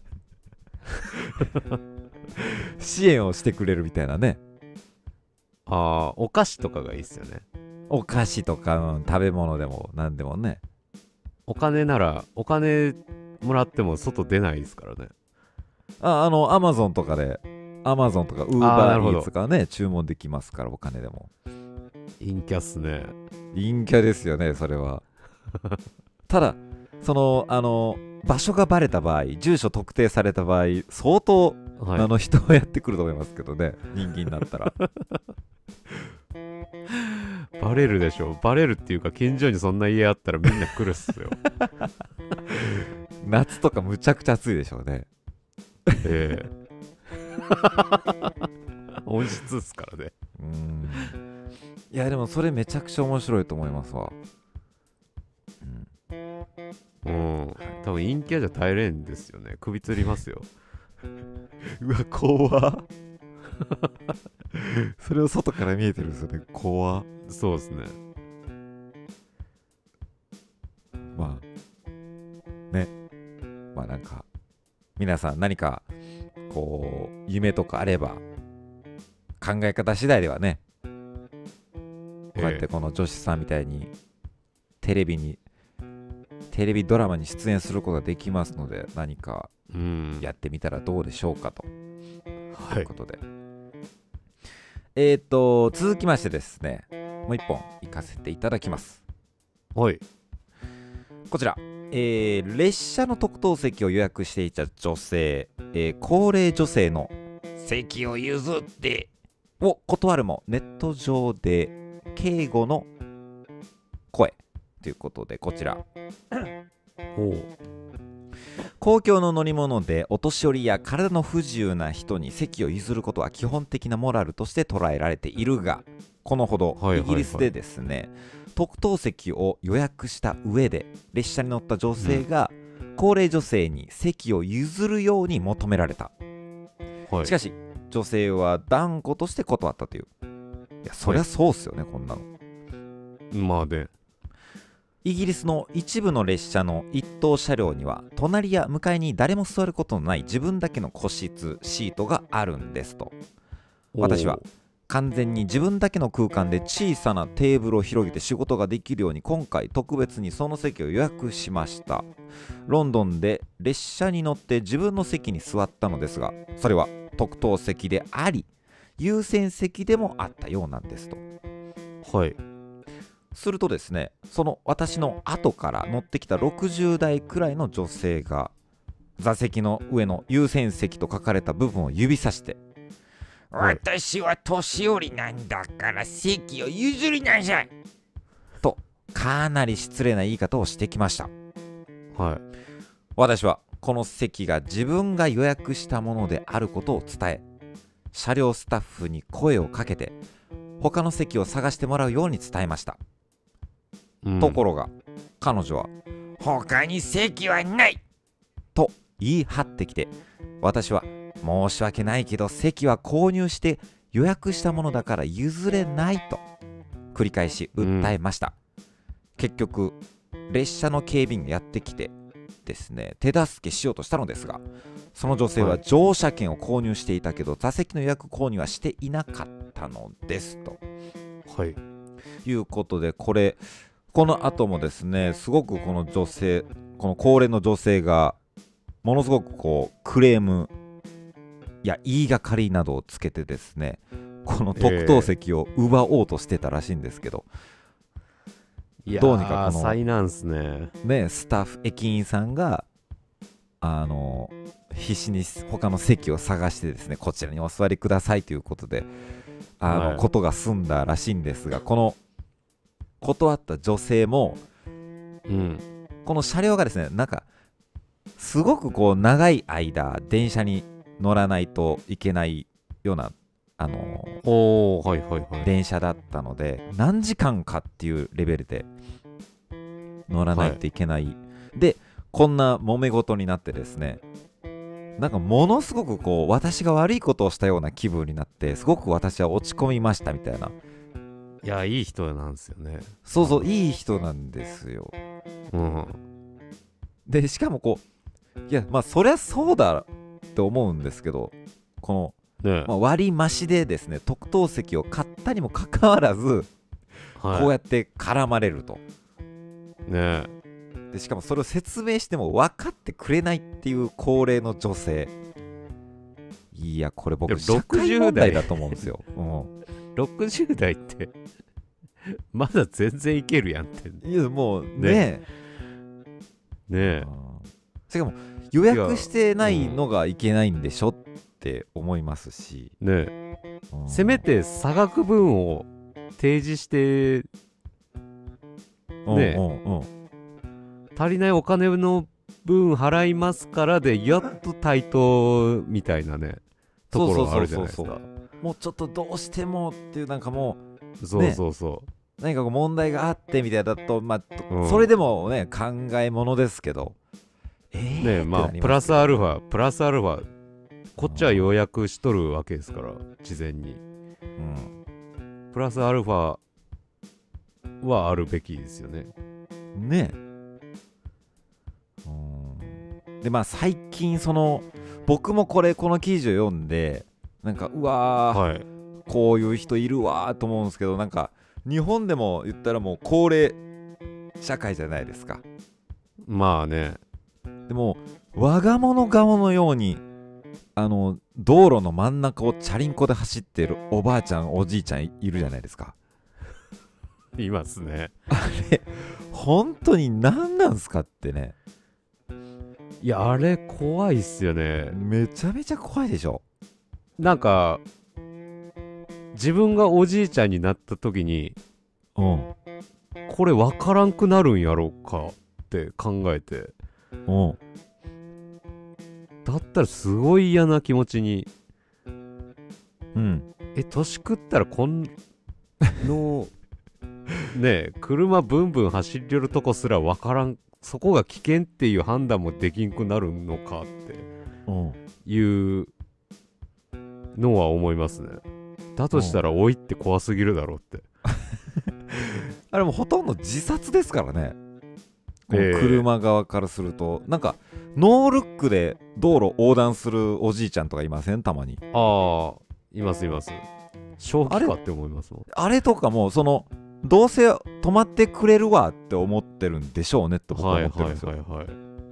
S1: 支援をしてくれるみたいなね。
S2: ああ、お菓子とかがいいっすよね。
S1: お菓子とか、うん、食べ物でも何でもね。
S2: お金ならお金もらっても外出ないですからね。
S1: あ、あのアマゾンとかでアマゾンとかウーバーイーツとかね注文できますから、お金でも。
S2: 陰キャっすね。
S1: 陰キャですよねそれはただそのあの場所がバレた場合、住所特定された場合、相当、はい、あの人はやってくると思いますけどね、人間になったら
S2: バレるでしょ。バレるっていうか、近所にそんな家あったらみんな来るっすよ
S1: 夏とかむちゃくちゃ暑いでしょうね。
S2: ええ温室っすからね。
S1: うーん、いやでもそれめちゃくちゃ面白いと思いますわ。
S2: うん、うん、多分陰キャじゃ耐えれんですよね。首つりますよ
S1: うわ怖っそれを外から見えてるんですよね。怖っ。
S2: そうですね。
S1: まあね、まあなんか皆さん何かこう夢とかあれば、考え方次第ではね、こうやってこの女子さんみたいにテレビにテレビドラマに出演することができますので、何かやってみたらどうでしょうかと、はい、ということで、えーと続きましてですね、もう一本行かせていただきます。
S2: はい。
S1: こちら、えー、列車の特等席を予約していた女性、えー、高齢女性の席を譲ってを断るもネット上で敬語の声ということで、こちら
S2: お
S1: 公共の乗り物でお年寄りや体の不自由な人に席を譲ることは基本的なモラルとして捉えられているが、このほどイギリスでですね、はいはいはい、特等席を予約した上で列車に乗った女性が高齢女性に席を譲るように求められた、はい、しかし女性は断固として断ったという。いやそりゃそうっすよね、はい、こんなの。
S2: まあね、
S1: イギリスの一部の列車の一等車両には隣や向かいに誰も座ることのない自分だけの個室シートがあるんですと。 私は完全に自分だけの空間で小さなテーブルを広げて仕事ができるように今回特別にその席を予約しました。ロンドンで列車に乗って自分の席に座ったのですが、それは特等席であり優先席でもあったようなんですと。
S2: はい。
S1: するとですね、その私の後から乗ってきたろくじゅう代くらいの女性が座席の上の優先席と書かれた部分を指さして、
S2: はい、
S4: 私は年寄りなんだから席を譲りなさい
S1: とかなり失礼な言い方をしてきました。
S2: はい。
S1: 私はこの席が自分が予約したものであることを伝え、車両スタッフに声をかけて他の席を探してもらうように伝えました。
S2: うん、
S1: ところが彼女は
S4: 他に席はない
S1: と言い張ってきて、私は申し訳ないけど席は購入して予約したものだから譲れないと繰り返し訴えました。うん、結局列車の警備員がやってきてですね、手助けしようとしたのですが、その女性は乗車券を購入していたけど、はい、座席の予約購入はしていなかったのですと、
S2: はい、
S1: いうことで、これこの後もですね、すごくこの女性、この高齢の女性がものすごくこうクレームや言いがかりなどをつけてですね、この特等席を奪おうとしてたらしいんですけど、
S2: えー、
S1: どうにかこの
S2: 災難っすね。
S1: ね、スタッフ駅員さんがあの必死に他の席を探してですね、こちらにお座りくださいということであの、はい、ことが済んだらしいんですが、この断った女性も、
S2: うん、
S1: この車両がですね、なんかすごくこう長い間電車に乗らないといけないようなあのー
S2: おー、はいはいはい、
S1: 電車だったので、何時間かっていうレベルで乗らないといけない、はい、でこんな揉め事になってですね、なんかものすごくこう私が悪いことをしたような気分になって、すごく私は落ち込みましたみたいな。
S2: いや、いい人なんですよね。
S1: そうそう、いい人なんですよ。
S2: うん、
S1: でしかもこう、いやまあそりゃそうだって思うんですけど、この、ね、まあ、割り増しでですね特等席を買ったにもかかわらず、はい、こうやって絡まれると、
S2: ね、
S1: でしかもそれを説明しても分かってくれないっていう高齢の女性。いやこれ僕社会問題だと思うんですよ。うん、
S2: ろくじゅう代ってまだ全然いけるやんって。
S1: いやもうね
S2: ねえ、
S1: しかも予約してないのがいけないんでしょって思いますし
S2: ねえ、うん、せめて差額分を提示してねえ、うんうんうん、足りないお金の分払いますからでやっと対等みたいなねところがあるじゃないですか。
S1: もうちょっとどうしてもっていう、なんかも
S2: うそうそうそう、
S1: ね、何かこう問題があってみたいだと、まあ、うん、それでもね考えものですけど、えー、
S2: ねえ、まあプラスアルファプラスアルファこっちは予約しとるわけですから事前に、うん、プラスアルファはあるべきですよね。
S1: ねえ、うん、でまあ最近その僕もこれこの記事を読んでなんかうわー、はい、こういう人いるわーと思うんですけど、なんか日本でも言ったらもう高齢社会じゃないですか。
S2: まあね、
S1: でも我が物顔のようにあの道路の真ん中をチャリンコで走ってるおばあちゃんおじいちゃんいるじゃないですか。
S2: いますね。
S1: あれ本当に何なんすかってね。
S2: いやあれ怖いっすよね。
S1: めちゃめちゃ怖いでしょ。
S2: なんか自分がおじいちゃんになった時に、うん、これ分からんくなるんやろうかって考えて、うん、だったらすごい嫌な気持ちに、うん、え年食ったらこんのねえ車ブンブン走り寄るとこすら分からん、そこが危険っていう判断もできんくなるのかっていうのは思いますね。だとしたら老いって怖すぎるだろうってあれもほとんど自殺ですからね、この車側からすると、えー、なんかノールックで道路横断するおじいちゃんとかいません？たまに。 ああいますいます。正気かって思いますもん。
S1: あれとかもそのどうせ止まってくれるわって思ってるんでしょうねって僕は
S2: はいはい
S1: 思ってるんですよ。
S2: はいはい。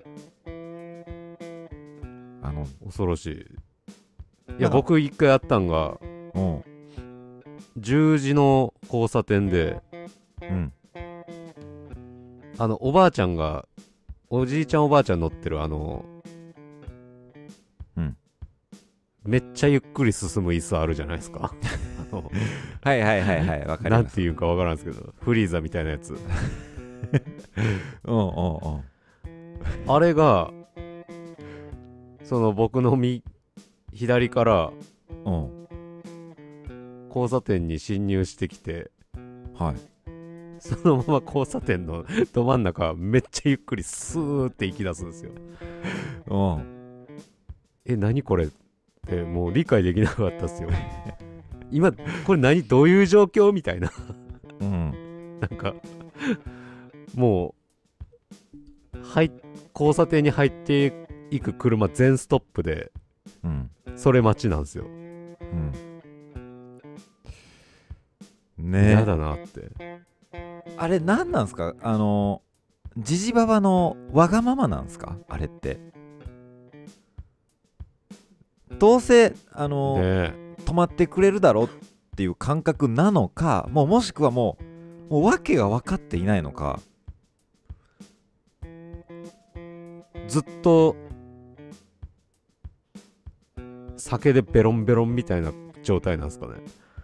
S1: あの
S2: 恐ろしい。いや僕一回やったんが
S1: うん
S2: 十字の交差点で、
S1: うん
S2: あのおばあちゃんがおじいちゃんおばあちゃん乗ってるあの、
S1: うん、
S2: めっちゃゆっくり進む椅子あるじゃないですか。あの
S1: はいはいはいはいわかり
S2: なん
S1: ます。
S2: ていうかわからんですけど、フリーザみたいなやつ。
S1: うんうんうん
S2: あれがその僕の右左から
S1: うん
S2: 交差点に進入してきて、
S1: はい
S2: そのまま交差点のど真ん中めっちゃゆっくりスーって行き出すんですよ。
S1: うん
S2: え何これってもう理解できなかったっすよ。今これ何どういう状況みたいな。
S1: うん
S2: なんかもう入交差点に入っていく車全ストップで
S1: うん
S2: それ待ちなんですよ。
S1: うんねえ
S2: 嫌だなって。
S1: あれ何なんすか、あのジジババのわがままなんすかあれって。どうせあの、
S2: ね
S1: 止まってくれるだろっていう感覚なのか、もうもしくはもうもう訳が分かっていないのか。
S2: ずっと酒でベロンベロンみたいな状態なんですかね。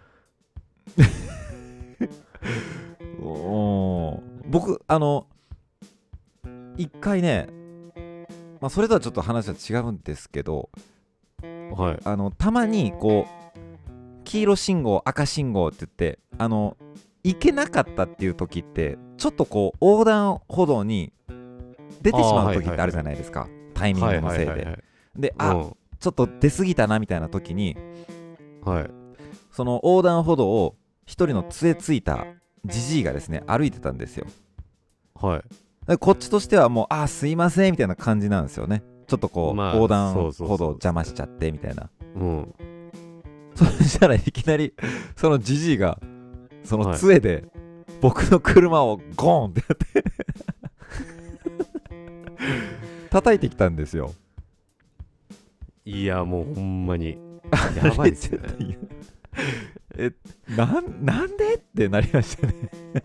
S1: おー僕あの一回ね、まあ、それとはちょっと話は違うんですけど、
S2: はい
S1: あのたまにこう黄色信号赤信号って言ってあの行けなかったっていう時ってちょっとこう横断歩道に出てしまう時ってあるじゃないですか、タイミングのせいで。で、あ、
S2: うん
S1: ちょっと出過ぎたなみたいな時に
S2: はい
S1: その横断歩道を一人の杖ついたじじいがですね歩いてたんですよ。
S2: はい
S1: でこっちとしてはもうあーすいませんみたいな感じなんですよね。ちょっとこう、
S2: まあ
S1: 横断
S2: そうそうそう
S1: 歩道邪魔しちゃってみたいな。
S2: うん
S1: そしたらいきなりそのじじいがその
S2: はい
S1: 杖で僕の車をゴーンってやって叩いてきたんですよ。
S2: いやもうほんまにやばいですよね。
S1: えなんなんでってなりましたね。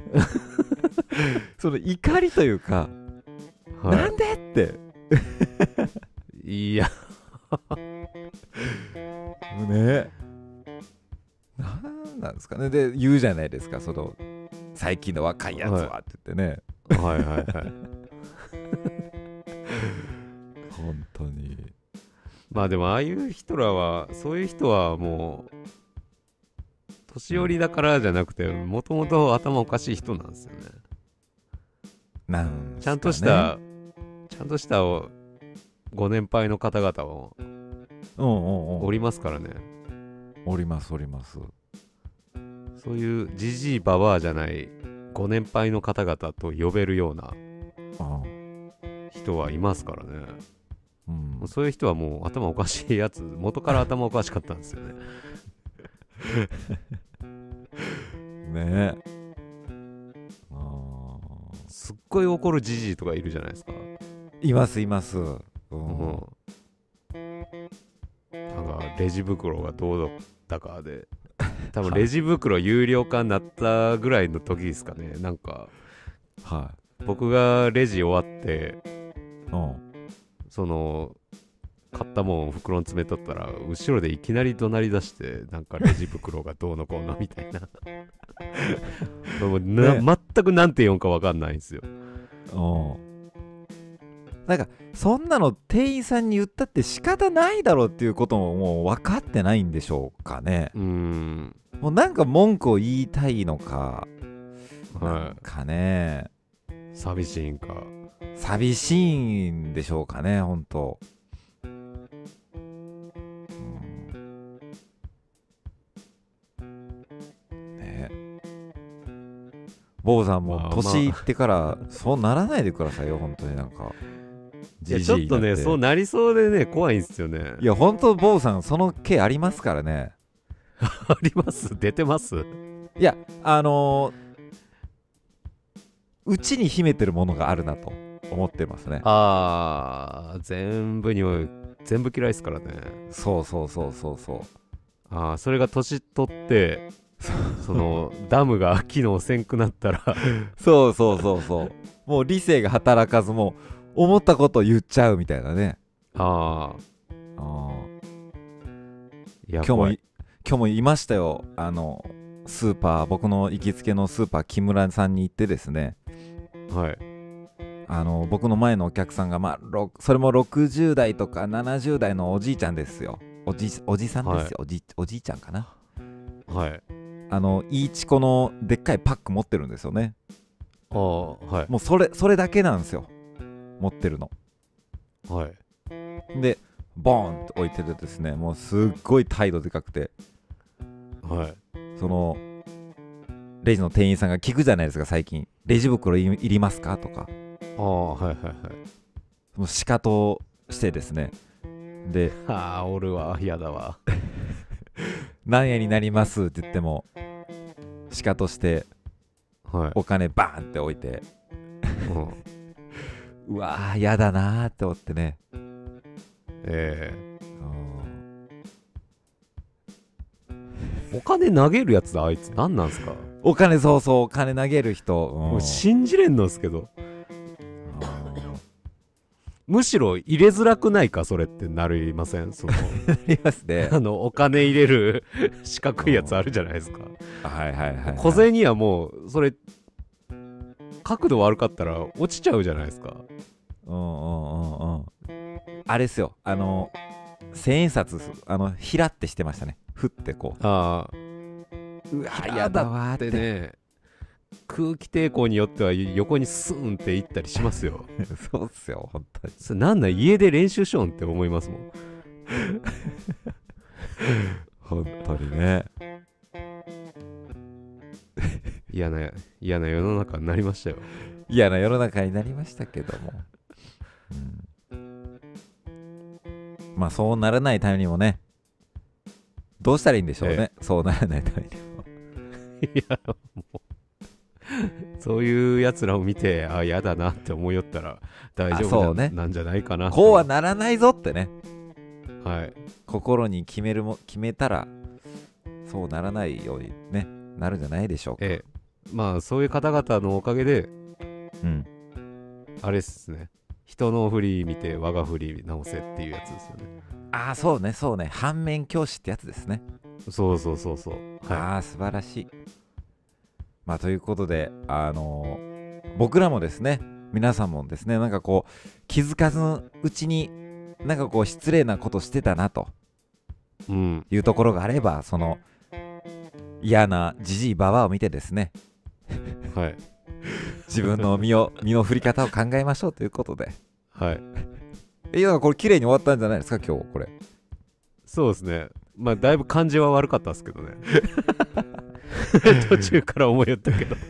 S1: その怒りというか、
S2: は
S1: なんでって
S2: い、いや
S1: ね、なんなんですかね。で言うじゃないですか、その最近の若いやつはって言ってね、
S2: はいはいはい
S1: 本当に。
S2: まあでもああいう人らはそういう人はもう年寄りだからじゃなくてもともと頭おかしい人なんですよね。
S1: なんすかね、
S2: ちゃんとしたちゃんとしたご年配の方々も
S1: うんうんうん
S2: おりますからね。
S1: おりますおります。
S2: そういうじじいばばあじゃないご年配の方々と呼べるような
S1: あ
S2: 人はいますからね。
S1: うん
S2: もうそういう人はもう頭おかしいやつ、元から頭おかしかったんですよね。
S1: ねえ。あ
S2: すっごい怒るじじいとかいるじゃないですか。
S1: いますいます。うん
S2: うんなんかレジ袋がどうだかで多分レジ袋有料化になったぐらいの時ですかね。なんか
S1: は
S2: 僕がレジ終わって
S1: い。うん
S2: その買ったもん袋に詰めとったら後ろでいきなり怒鳴り出してなんかレジ袋がどうのこうのみたいなもうな、
S1: ね、
S2: 全く何て言うんか分かんないんですよ。
S1: うんなんかそんなの店員さんに言ったって仕方ないだろうっていうことももう分かってないんでしょうかね。
S2: うーん
S1: もうなんか文句を言いたいのか、な
S2: は
S1: んかね
S2: い寂しいんか。
S1: 寂しいんでしょうかね、ほんと。ね、坊さんも
S2: まあまあ
S1: 年いってからそうならないでくださいよ、本当に。なんか
S2: いやちょっとねそうなりそうでね怖いんですよね。
S1: いや本当坊さんその気ありますからね。
S2: あります？出てます？
S1: いやあのー、うちに秘めてるものがあるなと思ってますね。
S2: あー、全部に全部嫌いですからね。
S1: そうそうそうそうそう。
S2: あー、それが年取ってそのダムが機能せんくなったら
S1: そうそうそうそうもう理性が働かずもう思ったことを言っちゃうみたいなね。
S2: あ
S1: あー
S2: いや
S1: 今日も
S2: 怖い。
S1: 今日もいましたよ。あのスーパー、僕の行きつけのスーパー木村さんに行ってですね、
S2: はい
S1: あの僕の前のお客さんが、まあ、ろそれもろくじゅう代とかななじゅう代のおじいちゃんですよ。おじおじさんですよ、
S2: はい
S1: おじおじいちゃんかな。
S2: はい。
S1: あのイーチコのでっかいパック持ってるんですよね。
S2: ああ、はい
S1: もうそれそれだけなんですよ、持ってるの。
S2: はい
S1: でボーンと置いててですね、もうすっごい態度でかくて、
S2: はい。
S1: そのレジの店員さんが聞くじゃないですか、最近レジ袋いいりますかとか、
S2: ああ、はいはいはい。
S1: もうシカトしてですね、で
S2: ああ、俺は嫌だわ。
S1: 何円になりますって言ってもシカトして
S2: はい。
S1: お金バーンって置いて、
S2: うん、
S1: うわーやだなーって思ってね。
S2: え
S1: うん
S2: ー、お金投げるやつだ、あいつ。何なんすか？
S1: お金、そうそう、お金投げる人、うん
S2: もう信じれんのっすけど。
S1: うん
S2: むしろ入れづらくないか、それってなりません？その
S1: ありますね。
S2: あのお金入れる四角いやつあるじゃないですか。
S1: はいはいはい、はい、
S2: 小銭はもうそれ角度悪かったら落ちちゃうじゃないですか。
S1: うんうんうんうん。あれですよ、あの千円札、あのひらってしてましたね。ふってこ
S2: ああ、
S1: う、うわ
S2: ひら
S1: やだわーっ
S2: っててね、空気抵抗によっては横にスーンっていったりしますよ。
S1: そうっすよ、本当に。
S2: それなんだ、家で練習しよんって思いますもん。
S1: 本当にね。
S2: 嫌な嫌な世の中になりましたよ。
S1: 嫌な世の中になりましたけども、うん、まあそうならないためにもね、どうしたらいいんでしょうね、
S2: え
S1: そうならないためにも。
S2: いやもうそういうやつらを見て、あ、嫌だなって思いよったら大丈夫な、ね、なんじゃないかな。
S1: こうはならないぞってね、
S2: はい、
S1: 心に決めるも決めたらそうならないようにね、なるんじゃないでしょうか。
S2: ええ、まあそういう方々のおかげで、
S1: うん、
S2: あれっすね、人の振り見て我が振り直せっていうやつですよね。
S1: ああそうねそうね、反面教師ってやつですね。
S2: そうそうそうそう、はい、
S1: ああ素晴らしい。まあということで、あのー、僕らもですね、皆さんもですね、なんかこう気づかずのうちになんかこう失礼なことしてたなというところがあれば、その嫌なじじいばばを見てですね、
S2: はい、
S1: 自分の身を身の振り方を考えましょうということで、
S2: はい。
S1: いやこれ綺麗に終わったんじゃないですか今日これ。
S2: そうですね。まあだいぶ感じは悪かったですけどね。途中から思いよったけど。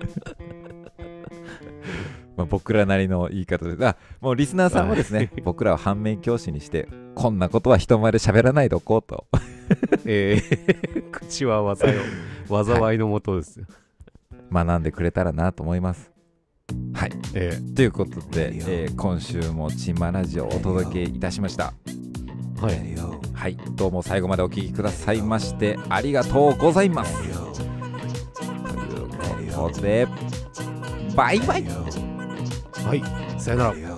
S1: まあ僕らなりの言い方で、あ、もうリスナーさんもですね、僕らを反面教師にして、こんなことは人前で喋らないでおこうと。
S2: えー、口は災い、災いのもとですよ。
S1: 学んでくれたらなと思います。はい、
S2: えー、
S1: ということで、えー、今週もチンマラジオをお届けいたしました。
S2: はい、
S1: はい、どうも最後までお聞きくださいましてありがとうございます。ということでバイバイ。
S2: はい、さよなら。